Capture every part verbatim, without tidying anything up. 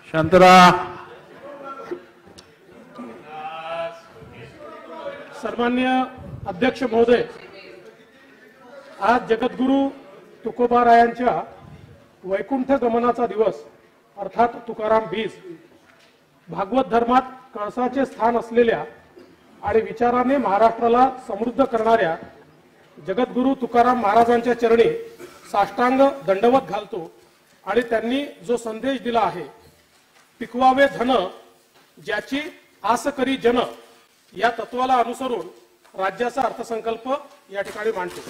शांतरा। सन्मान्य अध्यक्ष महोदय, आज जगद्गुरु तुकोबारायांच्या वैकुंठ गमनाचा दिवस अर्थात तुकाराम बीज, भागवत धर्मात कळसाचे स्थान असलेल्या आणि विचाराने महाराष्ट्राला समृद्ध करणाऱ्या जगद्गुरु तुकाराम महाराजांच्या चरणी साष्टांग दंडवत घालतो आणि त्यांनी जो संदेश दिला आहे, पिकवावे धन ज्याची आस करी जन, या तत्वाला अनुसरून राज्याचा अर्थसंकल्प या ठिकाणी मांडतो।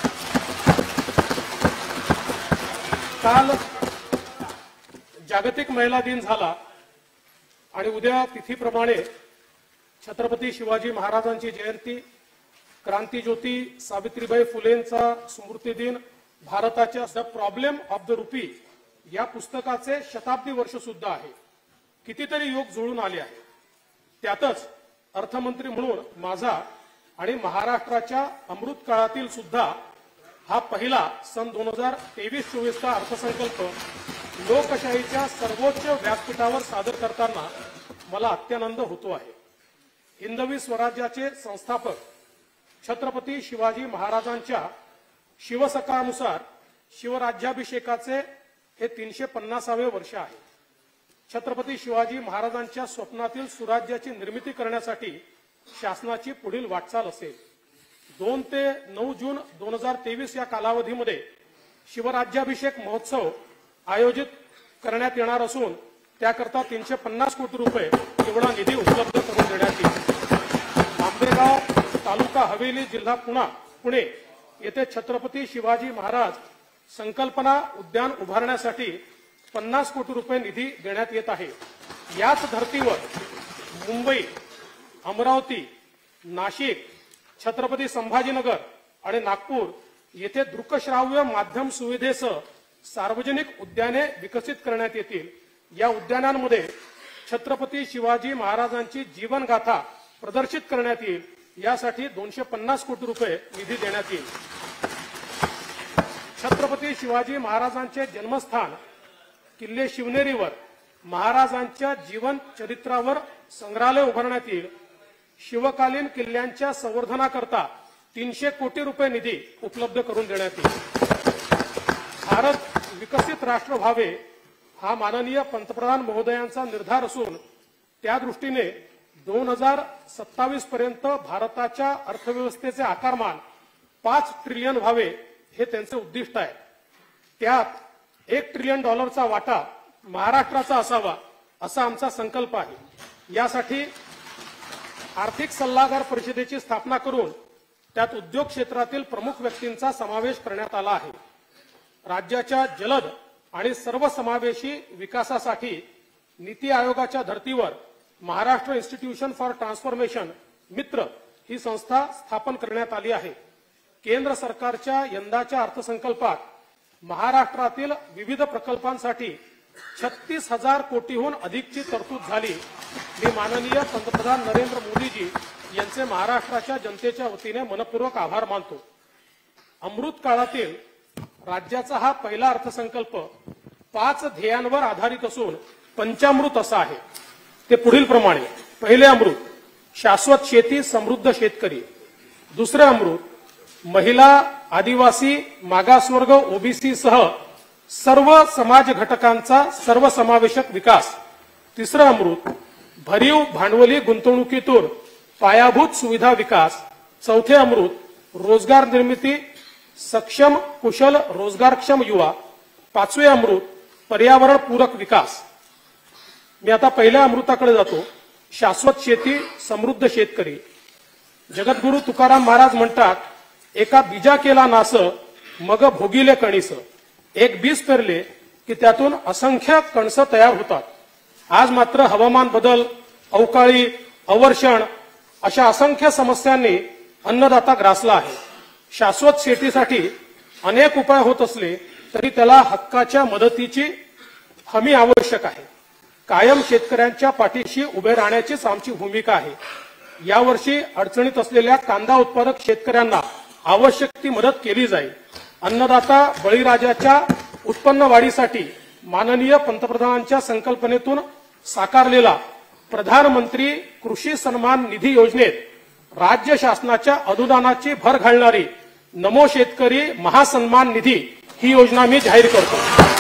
काल जागतिक महिला दिन झाला आणि उद्या तिथीप्रमाणे छत्रपती शिवाजी महाराजांची जयंती, क्रांतीज्योती सावित्रीबाई फुलेंचा स्मृती दिन, भारताच्या the problem of the rupee या पुस्तकाचे शताब्दी वर्ष सुद्धा आहे। कितीतरी योग जुळून आले आहे। त्यातच अर्थमंत्री म्हणून माझा आणि महाराष्ट्राच्या अमृत काळातील सुद्धा हा पहिला सन दोन हजार तेवीस चोवीसचा अर्थसंकल्प लोकशाहीच्या सर्वोच्च व्यासपीठावर सादर करताना मला अत्यानंद होतो आहे। हिंदवी स्वराज्याचे संस्थापक छत्रपती शिवाजी महाराजांच्या शिवसकानुसार शिवराज्याभिषेकाचे हे तीनशे पन्नासावे वर्ष आहे। छत्रपती शिवाजी महाराजांच्या स्वप्नातील सुराज्याची निर्मिती करण्यासाठी शासनाची पुढील वाटचाल असेल। दोन ते नऊ जून दोन हजार तेवीस या कालावधीमध्ये शिवराज्याभिषेक महोत्सव आयोजित करण्यात येणार असून त्याकरता तीनशे पन्नास कोटी रुपये एवढा निधी उपलब्ध करून देण्यात येईल। आंबेगाव तालुका हवेली जिल्हा पुणा पुणे येथे छत्रपती शिवाजी महाराज संकल्पना उद्यान उभारण्यासाठी पन्नास कोटी रुपये निधी देण्यात येत आहे। याच धर्तीवर मुंबई, अमरावती, नाशिक, छत्रपती संभाजीनगर आणि नागपूर येथे दृकश्राव्य माध्यम सुविधेसह सार्वजनिक उद्याने विकसित करण्यात येतील। या उद्यानांमध्ये छत्रपती शिवाजी महाराजांची जीवनगाथा प्रदर्शित करण्यात येईल। यासाठी दोनशे पन्नास कोटी रुपये निधी देण्यात येईल। छत्रपती शिवाजी महाराजांचे जन्मस्थान किल्ले शिवनेरीवर महाराजांच्या जीवन चरित्रावर संग्रहालय उभारण्यात येईल। शिवकालीन किल्ल्यांच्या संवर्धनाकरता तीनशे कोटी रुपये निधी उपलब्ध करून देण्यात येईल। भारत विकसित राष्ट्र व्हावे हा माननीय पंतप्रधान महोदयांचा निर्धार असून त्या दृष्टीने दोन हजार सत्तावीस पर्यंत भारताच्या अर्थव्यवस्थेचे आकारमान पाच ट्रिलियन व्हावे हे त्यांचे उद्दिष्ट आहे। त्यात एक ट्रिलियन डॉलरचा वाटा महाराष्ट्राचा असावा असा आमचा संकल्प आहे। यासाठी आर्थिक सल्लागार परिषदेची स्थापना करून त्यात उद्योग क्षेत्रातील प्रमुख व्यक्तींचा समावेश करण्यात आला आहे। राज्याच्या जलद आणि सर्वसमावेशी विकासासाठी नीती आयोगाच्या धर्तीवर महाराष्ट्र इन्स्टिट्यूशन फॉर ट्रान्सफॉर्मेशन मित्र ही संस्था स्थापन करण्यात आली आहे। केंद्र सरकारच्या यंदाच्या अर्थसंकल्पात महाराष्ट्रातील विविध प्रकल्पांसाठी छत्तीस हजार कोटीहून अधिकची तरतूद झाली। मी माननीय पंतप्रधान नरेंद्र मोदीजी यांचे महाराष्ट्राच्या जनतेच्या वतीने मनपूर्वक आभार मानतो। अमृत काळातील राज्याचा हा पहिला अर्थसंकल्प पाच ध्येयांवर आधारित असून पंचामृत असा आहे। ते पुढील प्रमाणे: पहिले अमृत शाश्वत शेती समृद्ध शेतकरी, दुसरे अमृत महिला आदिवासी मागासवर्ग ओबीसी सह सर्व समाज घटकांचा सर्वसमावेशक विकास, तिसरे अमृत भरीव भांडवली गुंतवणुकीतून पायाभूत सुविधा विकास, चौथे अमृत रोजगार निर्मिती सक्षम कुशल रोजगारक्षम युवा, पाचवे अमृत पर्यावरण पूरक विकास। मी आता पहिल्या अमृताकडे जातो, शाश्वत शेती समृद्ध शेतकरी। जगद्गुरु तुकाराम महाराज म्हणतात, एका बीजा केला नास मग भोगिले कणीस। एक बीज पेरले की त्यातून असंख्य कणस तयार होतात। आज मात्र हवामान बदल, अवकाळी, अवर्षण अशा असंख्य समस्यांनी अन्नदाता ग्रासला आहे। शाश्वत शेतीसाठी अनेक उपाय होत असले तरी त्याला हक्काच्या मदतीची हमी आवश्यक आहे। कायम शेतकऱ्यांच्या पाठीशी उभे राहण्याचीच आमची भूमिका आहे। यावर्षी अडचणीत असलेल्या कांदा उत्पादक शेतकऱ्यांना आवश्यक ती मदत केली जाईल। अन्नदाता बळीराजाच्या उत्पन्न वाढीसाठी माननीय पंतप्रधानांच्या संकल्पनेतून साकारलेला प्रधानमंत्री कृषी सन्मान निधी योजनेत राज्य शासनाच्या अनुदानाची भर घालणारी नमो शेतकरी महासन्मान निधी ही योजना मी जाहीर करतो।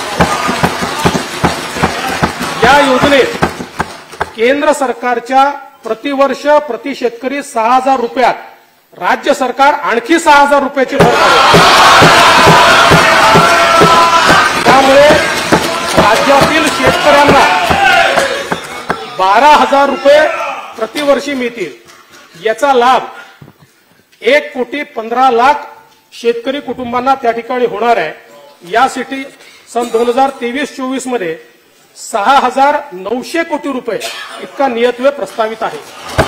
या योजनेत केंद्र सरकारच्या प्रतिवर्ष प्रति शेतकरी सहा हजार रुपयात राज्य सरकार आणखी सहा हजार रुपयाची भर घालेल। त्यामुळे राज्यातील शेतकऱ्यांना बारा हजार रुपये प्रतिवर्षी मिळतील। याचा लाभ एक कोटी पंधरा लाख शेतकरी कुटुंबांना त्या ठिकाणी होणार आहे। यासाठी सन दोन हजार तेवीस चोवीस मध्ये सहा हजार नऊशे कोटी रुपये इतका नियतव्यय प्रस्तावित आहे।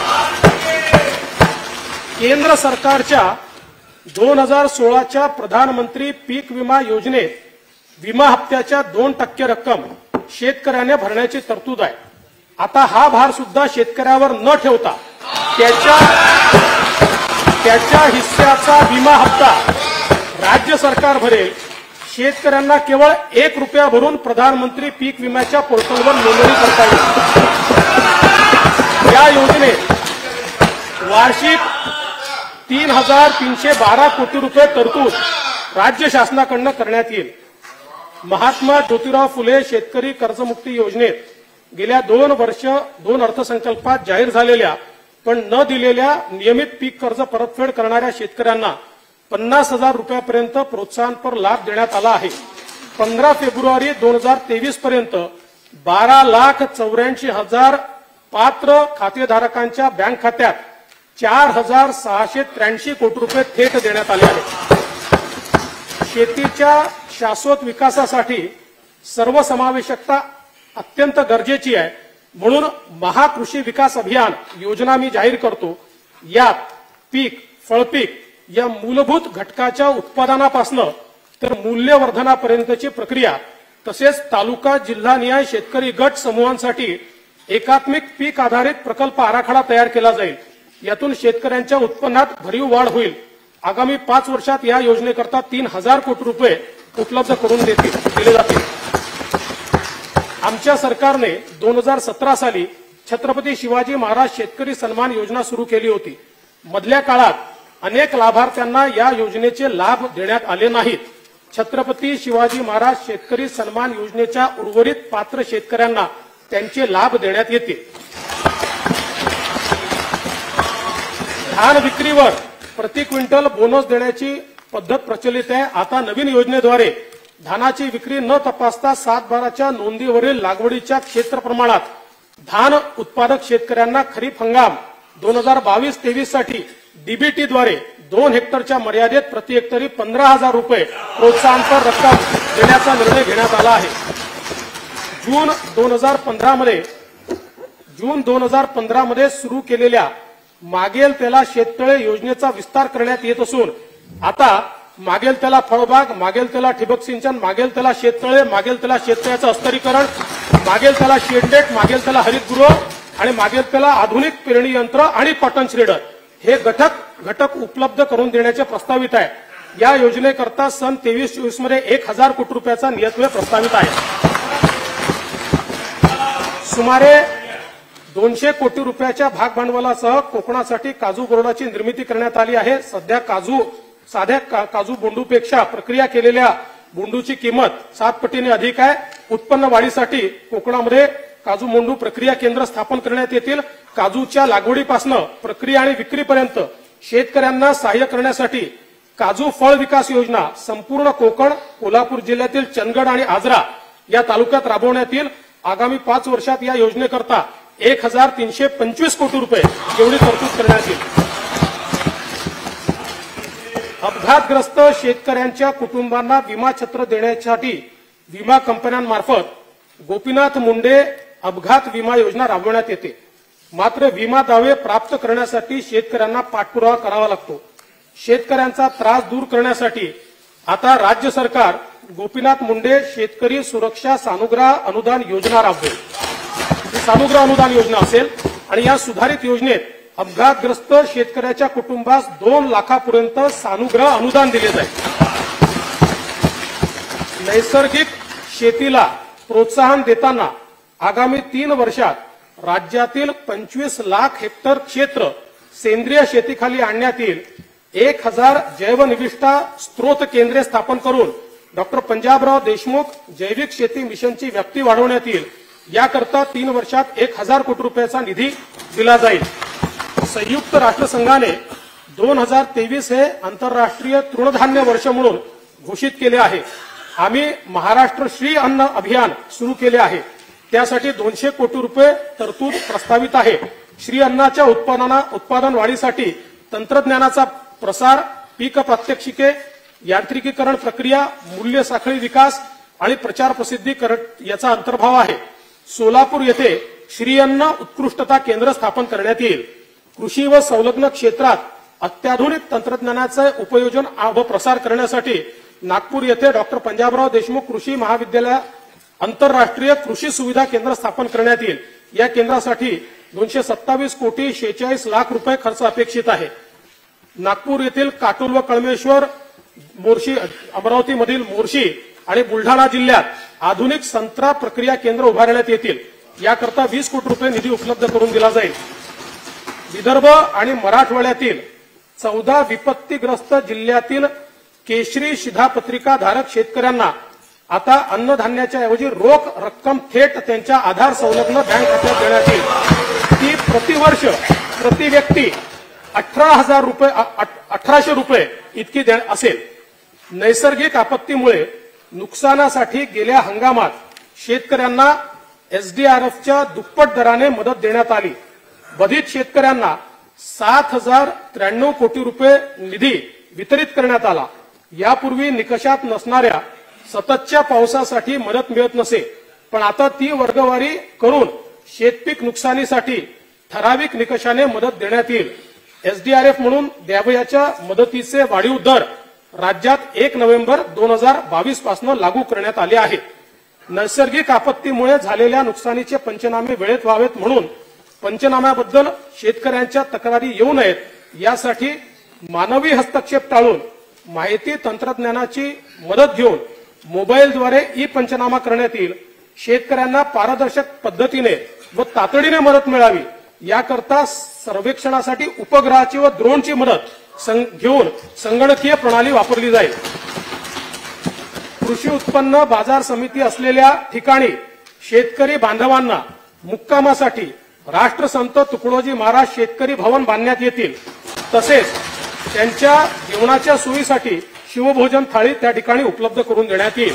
केंद्र सरकारच्या दोन हजार सोळाच्या प्रधानमंत्री पीक विमा योजनेत विमा हप्त्याच्या दोन टक्के रक्कम शेतकऱ्याने भरण्याची तरतूद आहे। आता हा भार सुद्धा शेतकऱ्यावर न ठेवता त्याच्या त्याच्या हिस्स्याचा विमा हप्ता राज्य सरकार भरेल। शेतकऱ्यांना केवळ एक रुपया भरून प्रधानमंत्री पीक विम्याच्या पोर्टलवर नोंदणी करता येईल। या योजनेत वार्षिक तीन हजार तीनशे बारा कोटी रुपये तरतूद राज्य शासनाकडून करण्यात येईल। महात्मा ज्योतिराव फुले शेतकरी कर्जमुक्ती योजनेत गेल्या दोन वर्ष दोन अर्थसंकल्पात जाहीर झालेल्या पण न दिलेल्या नियमित पीक कर्ज परतफेड करणाऱ्या शेतकऱ्यांना पन्नास हजार रुपयापर्यंत प्रोत्साहनपर लाभ देण्यात आला आहे। पंधरा फेब्रुवारी दोन हजार तेवीस पर्यंत बारा लाख चौऱ्याऐंशी हजार पात्र खातेधारकांच्या बँक खात्यात चार हजार सहाशे त्र्याऐंशी कोटी रुपये थेट देण्यात आले आहेत। शेतीच्या शाश्वत विकासासाठी सर्वसमावेशकता अत्यंत गरजेची आहे, म्हणून महाकृषी विकास अभियान योजना मी जाहीर करतो। यात पीक फळपीक या मूलभूत घटकाच्या उत्पादनापासून तर मूल्यवर्धनापर्यंतची प्रक्रिया तसेच तालुका जिल्हानिहाय शेतकरी गट समूहांसाठी एकात्मिक पीक आधारित प्रकल्प आराखडा तयार केला जाईल। यातून शेतकऱ्यांच्या उत्पन्नात भरीव वाढ होईल। आगामी पाच वर्षात या योजनेकरता तीन हजार कोटी रुपये उपलब्ध करून देतील दिले जातील। आमच्या सरकारने दोन हजार सतरा साली छत्रपती शिवाजी महाराज शेतकरी सन्मान योजना सुरू केली होती। मधल्या काळात अनेक लाभार्थ्यांना या योजनेचे लाभ देण्यात आले नाहीत। छत्रपती शिवाजी महाराज शेतकरी सन्मान योजनेच्या उर्वरित पात्र शेतकऱ्यांना त्यांचे लाभ देण्यात येतील। धान विक्रीवर प्रति क्विंटल बोनस देण्याची पद्धत प्रचलित आहे। आता नवीन योजनेद्वारे धानाची विक्री न तपासता सात बाराच्या नोंदीवरील लागवडीच्या क्षेत्र प्रमाणात धान उत्पादक शेतकऱ्यांना खरीप हंगाम दोन हजार बावीस तेवीस साठी डीबीटीद्वारे दोन हेक्टरच्या मर्यादेत प्रति हेक्टरी पंधरा हजार रुपये प्रोत्साहनपर रक्कम देण्याचा निर्णय घेण्यात आला आहे। जून दोन हजार पंधरा मध्ये जून दोन हजार पंधरा मध्ये सुरू केलेल्या मागेल त्याला शेततळे योजनेचा विस्तार करण्यात येत असून आता मागेल त्याला फळबाग, मागेल त्याला ठिबक सिंचन, मागेल त्याला शेततळे, मागेल त्याला शेततळ्याचं अस्तरीकरण, मागेल त्याला शेडनेट, मागेल त्याला हरितगृह आणि मागेल त्याला आधुनिक पेरणी यंत्र आणि कॉटन श्रेडर हे घटक घटक उपलब्ध करून देण्याचे प्रस्तावित आहे। या योजनेकरता सन तेवीस चोवीस मध्ये एक हजार कोटी रुपयाचा नियतव्यय प्रस्तावित आहे। सुमारे दोनशे कोटी रुपयाच्या भागभांडवलासह कोकणासाठी काजू बोर्डाची निर्मिती करण्यात आली आहे। सध्या काजू साध्या का, काजू बोंडूपेक्षा प्रक्रिया केलेल्या बोंडूची किंमत सात पटीने अधिक आहे। उत्पन्न वाढीसाठी कोकणामध्ये काजू बोंडू प्रक्रिया केंद्र स्थापन करण्यात येतील। काजूच्या लागवडीपासून प्रक्रिया आणि विक्रीपर्यंत शेतकऱ्यांना सहाय्य करण्यासाठी काजू फळ विकास योजना संपूर्ण कोकण, कोल्हापूर जिल्ह्यातील चंदगड आणि आजरा या तालुक्यात राबवण्यात येईल। आगामी पाच वर्षात या योजनेकरता एक हजार तीनशे पंचवीस कोटी रुपये एवढी तरतूद करण्यात येईल। अपघातग्रस्त शेतकऱ्यांच्या कुटुंबांना विमा छत्र देण्यासाठी विमा कंपन्यांमार्फत गोपीनाथ मुंडे अपघात विमा योजना राबवण्यात येते। मात्र विमा दावे प्राप्त करण्यासाठी शेतकऱ्यांना पाठपुरावा करावा लागतो। शेतकऱ्यांचा त्रास दूर करण्यासाठी आता राज्य सरकार गोपीनाथ मुंडे शेतकरी सुरक्षा सानुग्रह अनुदान योजना राबवेल। ही सानुग्रह अनुदान योजना असेल आणि या सुधारित योजनेत अपघातग्रस्त शेतकऱ्याच्या कुटुंबास दोन लाखापर्यंत सानुग्रह अनुदान दिले जाईल। नैसर्गिक शेतीला प्रोत्साहन देताना आगामी तीन वर्षात राज्यातील पंचवीस लाख हेक्टर क्षेत्र सेंद्रिय शेतीखाली आणण्यात येईल. एक हजार जैवनिविष्ठा स्त्रोत केंद्रे स्थापन करून डॉक्टर पंजाबराव देशमुख जैविक शेती मिशनची व्याप्ती वाढवण्यात येईल. याकरता तीन वर्षात एक हजार कोटी रुपयाचा निधी दिला जाईल. संयुक्त राष्ट्रसंघाने दोन हजार तेवीस हे आंतरराष्ट्रीय तृणधान्य वर्ष म्हणून घोषित केले आहे. आम्ही महाराष्ट्र श्री अन्न अभियान सुरू केले आहे. त्यासाठी दोनशे कोटी रुपये तरतूद प्रस्तावित आहे. श्री अन्नाच्या उत्पादना उत्पादन वाढीसाठी तंत्रज्ञानाचा प्रसार, पीक प्रात्यक्षिके, यांत्रिकीकरण प्रक्रिया, मूल्य साखळी विकास आणि प्रचार प्रसिद्धी याचा अंतर्भाव आहे. सोलापूर येथे श्री अन्न उत्कृष्टता केंद्र स्थापन करण्यात येईल. कृषी व संलग्न क्षेत्रात अत्याधुनिक तंत्रज्ञानाचे उपयोजन व प्रसार करण्यासाठी नागपूर येथे डॉक्टर पंजाबराव देशमुख कृषी महाविद्यालय आंतरराष्ट्रीय कृषी सुविधा केंद्र स्थापन करण्यात येईल. या केंद्रासाठी दोनशे सत्तावीस कोटी शेहेचाळीस लाख रुपये खर्च अपेक्षित आहे. नागपूर येथील काटोल व कळमेश्वर, मोर्शी, अमरावतीमधील मोर्शी आणि बुलढाणा जिल्ह्यात आधुनिक संत्रा प्रक्रिया केंद्र उभारण्यात येतील. याकरता वीस कोटी रुपये निधी उपलब्ध करून दिला जाईल. विदर्भ आणि मराठवाड्यातील चौदा विपत्तीग्रस्त जिल्ह्यातील केशरी शिधापत्रिका धारक शेतकऱ्यांना आता अन्नधान्याच्या ऐवजी रोख रक्कम थेट त्यांच्या आधार संलग्न बँक खात्यात देण्यात येईल. ती प्रतिवर्ष प्रति व्यक्ती अठरा हजार रुपये अठराशे रुपये इतकी असेल. नैसर्गिक आपत्तीमुळे नुकसानासाठी गेल्या हंगामात शेतकऱ्यांना एसडीआरएफच्या दुप्पट दराने मदत देण्यात आली. बाधित शेतकऱ्यांना सात हजार त्र्याण्णव कोटी रुपये निधी वितरित करण्यात आला. यापूर्वी निकषात नसणाऱ्या सततच्या पावसासाठी मदत मिळत नसे, पण आता ती वर्गवारी करून शेतपीक नुकसानीसाठी ठराविक निकषाने मदत देण्यात येईल. एसडीआरएफ म्हणून द्यावयाच्या मदतीचे वाढीव दर राज्यात एक नोव्हेंबर दोन हजार बावीस पासून लागू करण्यात आले आहे. नैसर्गिक आपत्तीमुळे झालेल्या नुकसानीचे पंचनामे वेळेत व्हावेत म्हणून पंचनाम्याबद्दल शेतकऱ्यांच्या तक्रारी येऊ नयेत यासाठी मानवी हस्तक्षेप टाळून माहिती तंत्रज्ञानाची मदत घेऊन मोबाईलद्वारे ई पंचनामा करण्यात येईल. शेतकऱ्यांना पारदर्शक पद्धतीने व तातडीने मदत मिळावी याकरता सर्वेक्षणासाठी उपग्रहाची व ड्रोनची मदत घेऊन संगणकीय प्रणाली वापरली जाईल. कृषी उत्पन्न बाजार समिती असलेल्या ठिकाणी शेतकरी बांधवांना मुक्कामासाठी राष्ट्रसंत तुकडोजी महाराज शेतकरी भवन बांधण्यात येतील. तसेच त्यांच्या जेवणाच्या सोयीसाठी शिवभोजन थाळी त्या ठिकाणी उपलब्ध करून देण्यात येईल.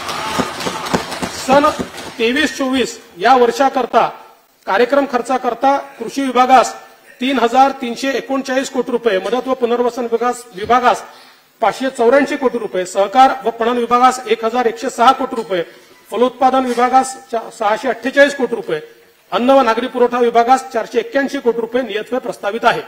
सन तेवीस चोवीस या वर्षाकरता कार्यक्रम खर्चाकरता कृषी विभागास तीन हजार तीनशे एकोणचाळीस कोटी रुपये, मदत व पुनर्वसन विकास विभागास पाचशे चौऱ्याऐंशी कोटी रुपये, सहकार व पणन विभागास एक हजार एकशे सहा कोटी रुपये, फलोत्पादन विभागास सहाशे अठ्ठेचाळीस कोटी रुपये, अन्न व नागरी पुरवठा विभागास चारशे एक्क्याऐंशी कोटी रुपये नियतव्यय प्रस्तावित आहे.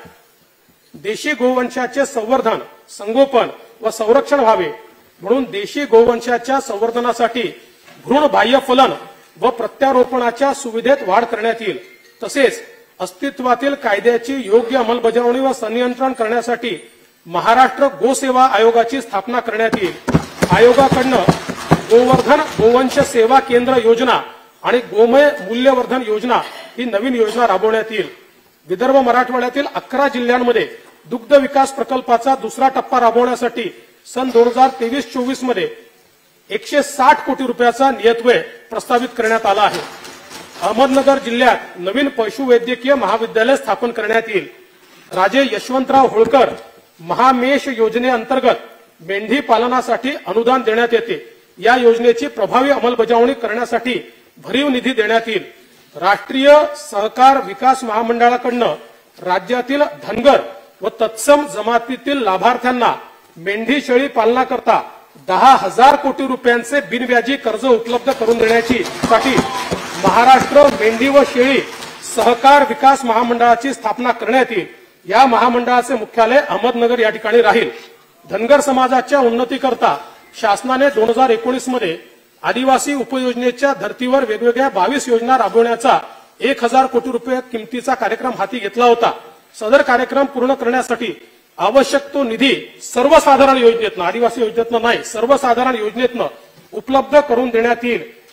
देशी गोवंशाचे संवर्धन, संगोपन व संरक्षण व्हावे म्हणून देशी गोवंशाच्या संवर्धनासाठी भ्रूण बाह्य फलन व प्रत्यारोपणाच्या सुविधेत वाढ करण्यात येईल. तसेच अस्तित्वातील कायद्याची योग्य अंमलबजावणी व संनियंत्रण करण्यासाठी महाराष्ट्र गोसेवा आयोगाची स्थापना करण्यात येईल. आयोगाकडनं गोवर्धन गोवंश सेवा केंद्र योजना आणि गोमय मूल्यवर्धन योजना ही नवीन योजना राबवण्यात येईल. विदर्भ मराठवाड्यातील अकरा जिल्ह्यांमध्ये दुग्ध विकास प्रकल्पाचा दुसरा टप्पा राबवण्यासाठी सन दोन हजार तेवीस चोवीस मध्ये एकशे साठ कोटी रुपयाचा नियतव्यय प्रस्तावित करण्यात आला आहे. अहमदनगर जिल्ह्यात नवीन पशुवैद्यकीय महाविद्यालय स्थापन करण्यात येईल. राजे यशवंतराव होळकर महामेष योजनेअंतर्गत मेंढी पालनासाठी अनुदान देण्यात येते. या योजनेची प्रभावी अंमलबजावणी करण्यासाठी भरीव निधी देण्यात येईल. राष्ट्रीय सहकार विकास महामंडळाकडनं राज्यातील धनगर व तत्सम जमातीतील लाभार्थ्यांना मेंढी शेळी पालनाकरता दहा हजार कोटी रुपयांचे बिनव्याजी कर्ज उपलब्ध करून देण्याची साठी महाराष्ट्र मेंढी व शेळी सहकार विकास महामंडळाची स्थापना करण्यात येईल. या महामंडळाचे मुख्यालय अहमदनगर या ठिकाणी राहील. धनगर समाजाच्या उन्नतीकरता शासनाने दोन हजार एकोणीस मध्ये आदिवासी उपयोजनेच्या धर्तीवर वेगवेगळ्या बावीस योजना राबवण्याचा एक हजार कोटी रुपये किमतीचा कार्यक्रम हाती घेतला होता. सदर कार्यक्रम पूर्ण करण्यासाठी आवश्यक तो निधी सर्वसाधारण योजनेतनं, आदिवासी योजनेतनं नाही, सर्वसाधारण योजनेतनं उपलब्ध करून देण्यात येईल.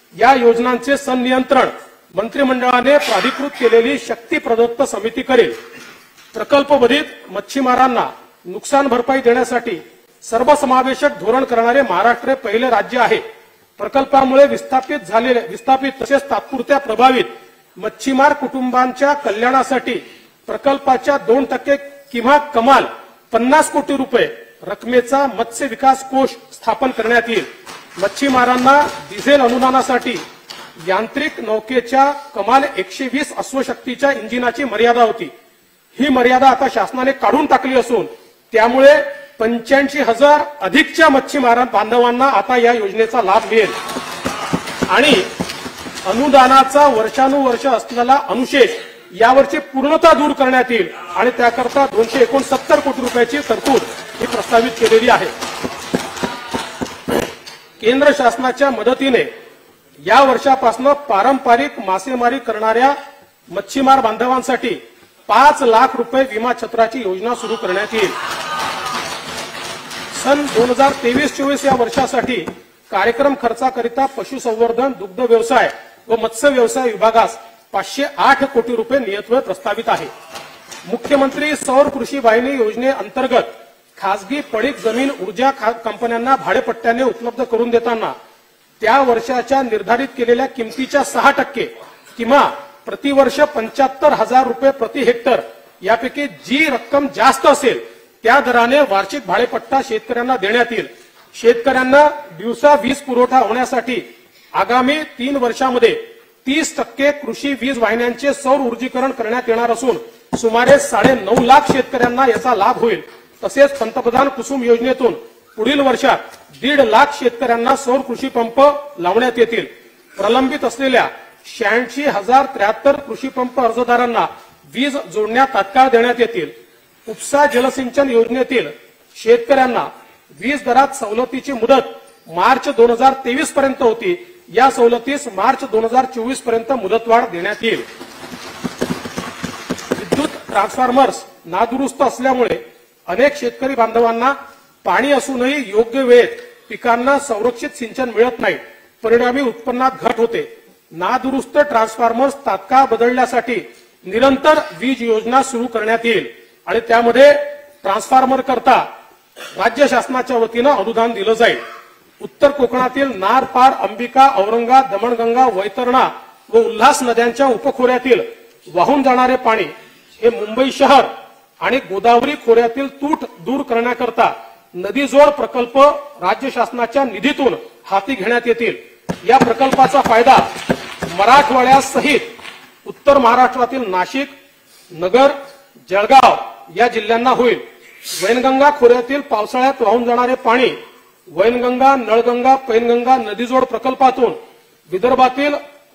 या योजनांचे संनियंत्रण मंत्रिमंडळाने प्राधिकृत केलेली शक्ती प्रदत्त समिती करेल। प्रकल्पबाधित मच्छीमारांना नुकसान भरपाई देण्यासाठी सर्वसमावेशक धोरण करणारे महाराष्ट्र हे पहिले राज्य आहे। प्रकल्पामुळे विस्थापित झालेले विस्थापित तसेच तात्पुरत्या प्रभावित मच्छीमार कुटुंबांच्या कल्याणासाठी प्रकल्पाच्या दोन टक्के किंवा कमाल पन्नास कोटी रुपये रकमेचा मत्स्य विकास कोष स्थापन करण्यात येईल। मच्छीमारांना डिझेल अनुदानासाठी यांत्रिक नौकेच्या कमाल एकशे वीस अश्वशक्तीच्या इंजिनाची मर्यादा होती, ही मर्यादा आता शासनाने काढून टाकली असून त्यामुळे पंच्याऐंशी हजार अधिकच्या मच्छीमार बांधवांना आता या योजनेचा लाभ मिळेल आणि अनुदानाचा वर्षानुवर्ष असलेला अनुशेष यावरची पूर्णता दूर करण्यात येईल आणि त्याकरता दोनशे एकोणसत्तर कोटी रुपयाची तरतूद ही प्रस्तावित केलेली आहे। केंद्र शासनाच्या मदतीने या वर्षापासून पारंपरिक मासेमारी करणाऱ्या मच्छीमार बांधवांसाठी पाच लाख रुपये विमा छत्राची योजना सुरू करण्यात येईल। सन दोन हजार तेवीस चोवीस या वर्षासाठी कार्यक्रम खर्चाकरिता पशुसंवर्धन, दुग्ध व्यवसाय व मत्स्य व्यवसाय विभागास पाचशे आठ कोटी रुपये नियतव्यय प्रस्तावित आहे। मुख्यमंत्री सौर कृषी वाहिनी योजनेअंतर्गत खासगी पडीक जमीन ऊर्जा कंपन्यांना भाडेपट्ट्याने उपलब्ध करून देताना त्या वर्षाच्या निर्धारित केलेल्या किमतीच्या सहा टक्के किंवा प्रतिवर्ष पंच्याहत्तर हजार रुपये प्रति हेक्टर यापैकी जी रक्कम जास्त असेल त्या दराने वार्षिक भाडेपट्टा शेतकऱ्यांना देण्यात येईल। शेतकऱ्यांना दिवसा वीज पुरवठा होण्यासाठी आगामी तीन वर्षांमध्ये तीस टक्के कृषी वीज वाहिन्यांचे सौर ऊर्जीकरण करण्यात येणार असून सुमारे साडे नऊ लाख शेतकऱ्यांना याचा लाभ होईल। तसेच पंतप्रधान कुसुम योजनेतून पुढील वर्षात दीड लाख शेतकऱ्यांना सौर कृषी पंप लावण्यात येतील। प्रलंबित असलेल्या शहाऐंशी हजार त्र्याहत्तर कृषी पंप अर्जदारांना वीज जोडण्या तात्काळ देण्यात येतील। उपसा जलसिंचन योजनेतील शेतकऱ्यांना वीज दरात सवलतीची मुदत मार्च दोन हजार तेवीस पर्यंत होती, या सवलतीस मार्च दोन हजार चोवीस पर्यंत मुदतवाढ देण्यात येईल। विद्युत ट्रान्सफॉर्मर्स नादुरुस्त असल्यामुळे अनेक शेतकरी बांधवांना पाणी असूनही योग्य वेळेत पिकांना संरक्षित सिंचन मिळत नाही, परिणामी उत्पन्नात घट होते। नादुरुस्त ट्रान्सफॉर्मर्स तात्काळ बदलण्यासाठी निरंतर वीज योजना सुरू करण्यात येईल आणि त्यामध्ये ट्रान्सफॉर्मर करता राज्य शासनाच्या वतीनं अनुदान दिलं जाईल। उत्तर कोकणातील नार, पार, अंबिका, औरंगा, दमणगंगा, वैतरणा व उल्हास नद्यांच्या उपखोऱ्यातील वाहून जाणारे पाणी हे मुंबई शहर आणि गोदावरी खोऱ्यातील तूट दूर करण्याकरता नदीजोड प्रकल्प राज्य शासनाच्या निधीतून हाती घेण्यात येतील। या प्रकल्पाचा फायदा मराठवाड्यासहित उत्तर महाराष्ट्रातील नाशिक, नगर, जळगाव या जिल्ह्यांना होईल। वैनगंगा खोऱ्यातील पावसाळ्यात वाहून जाणारे पाणी वैनगंगा, नळगंगा, पैनगंगा नदीजोड प्रकल्पातून विदर्भातील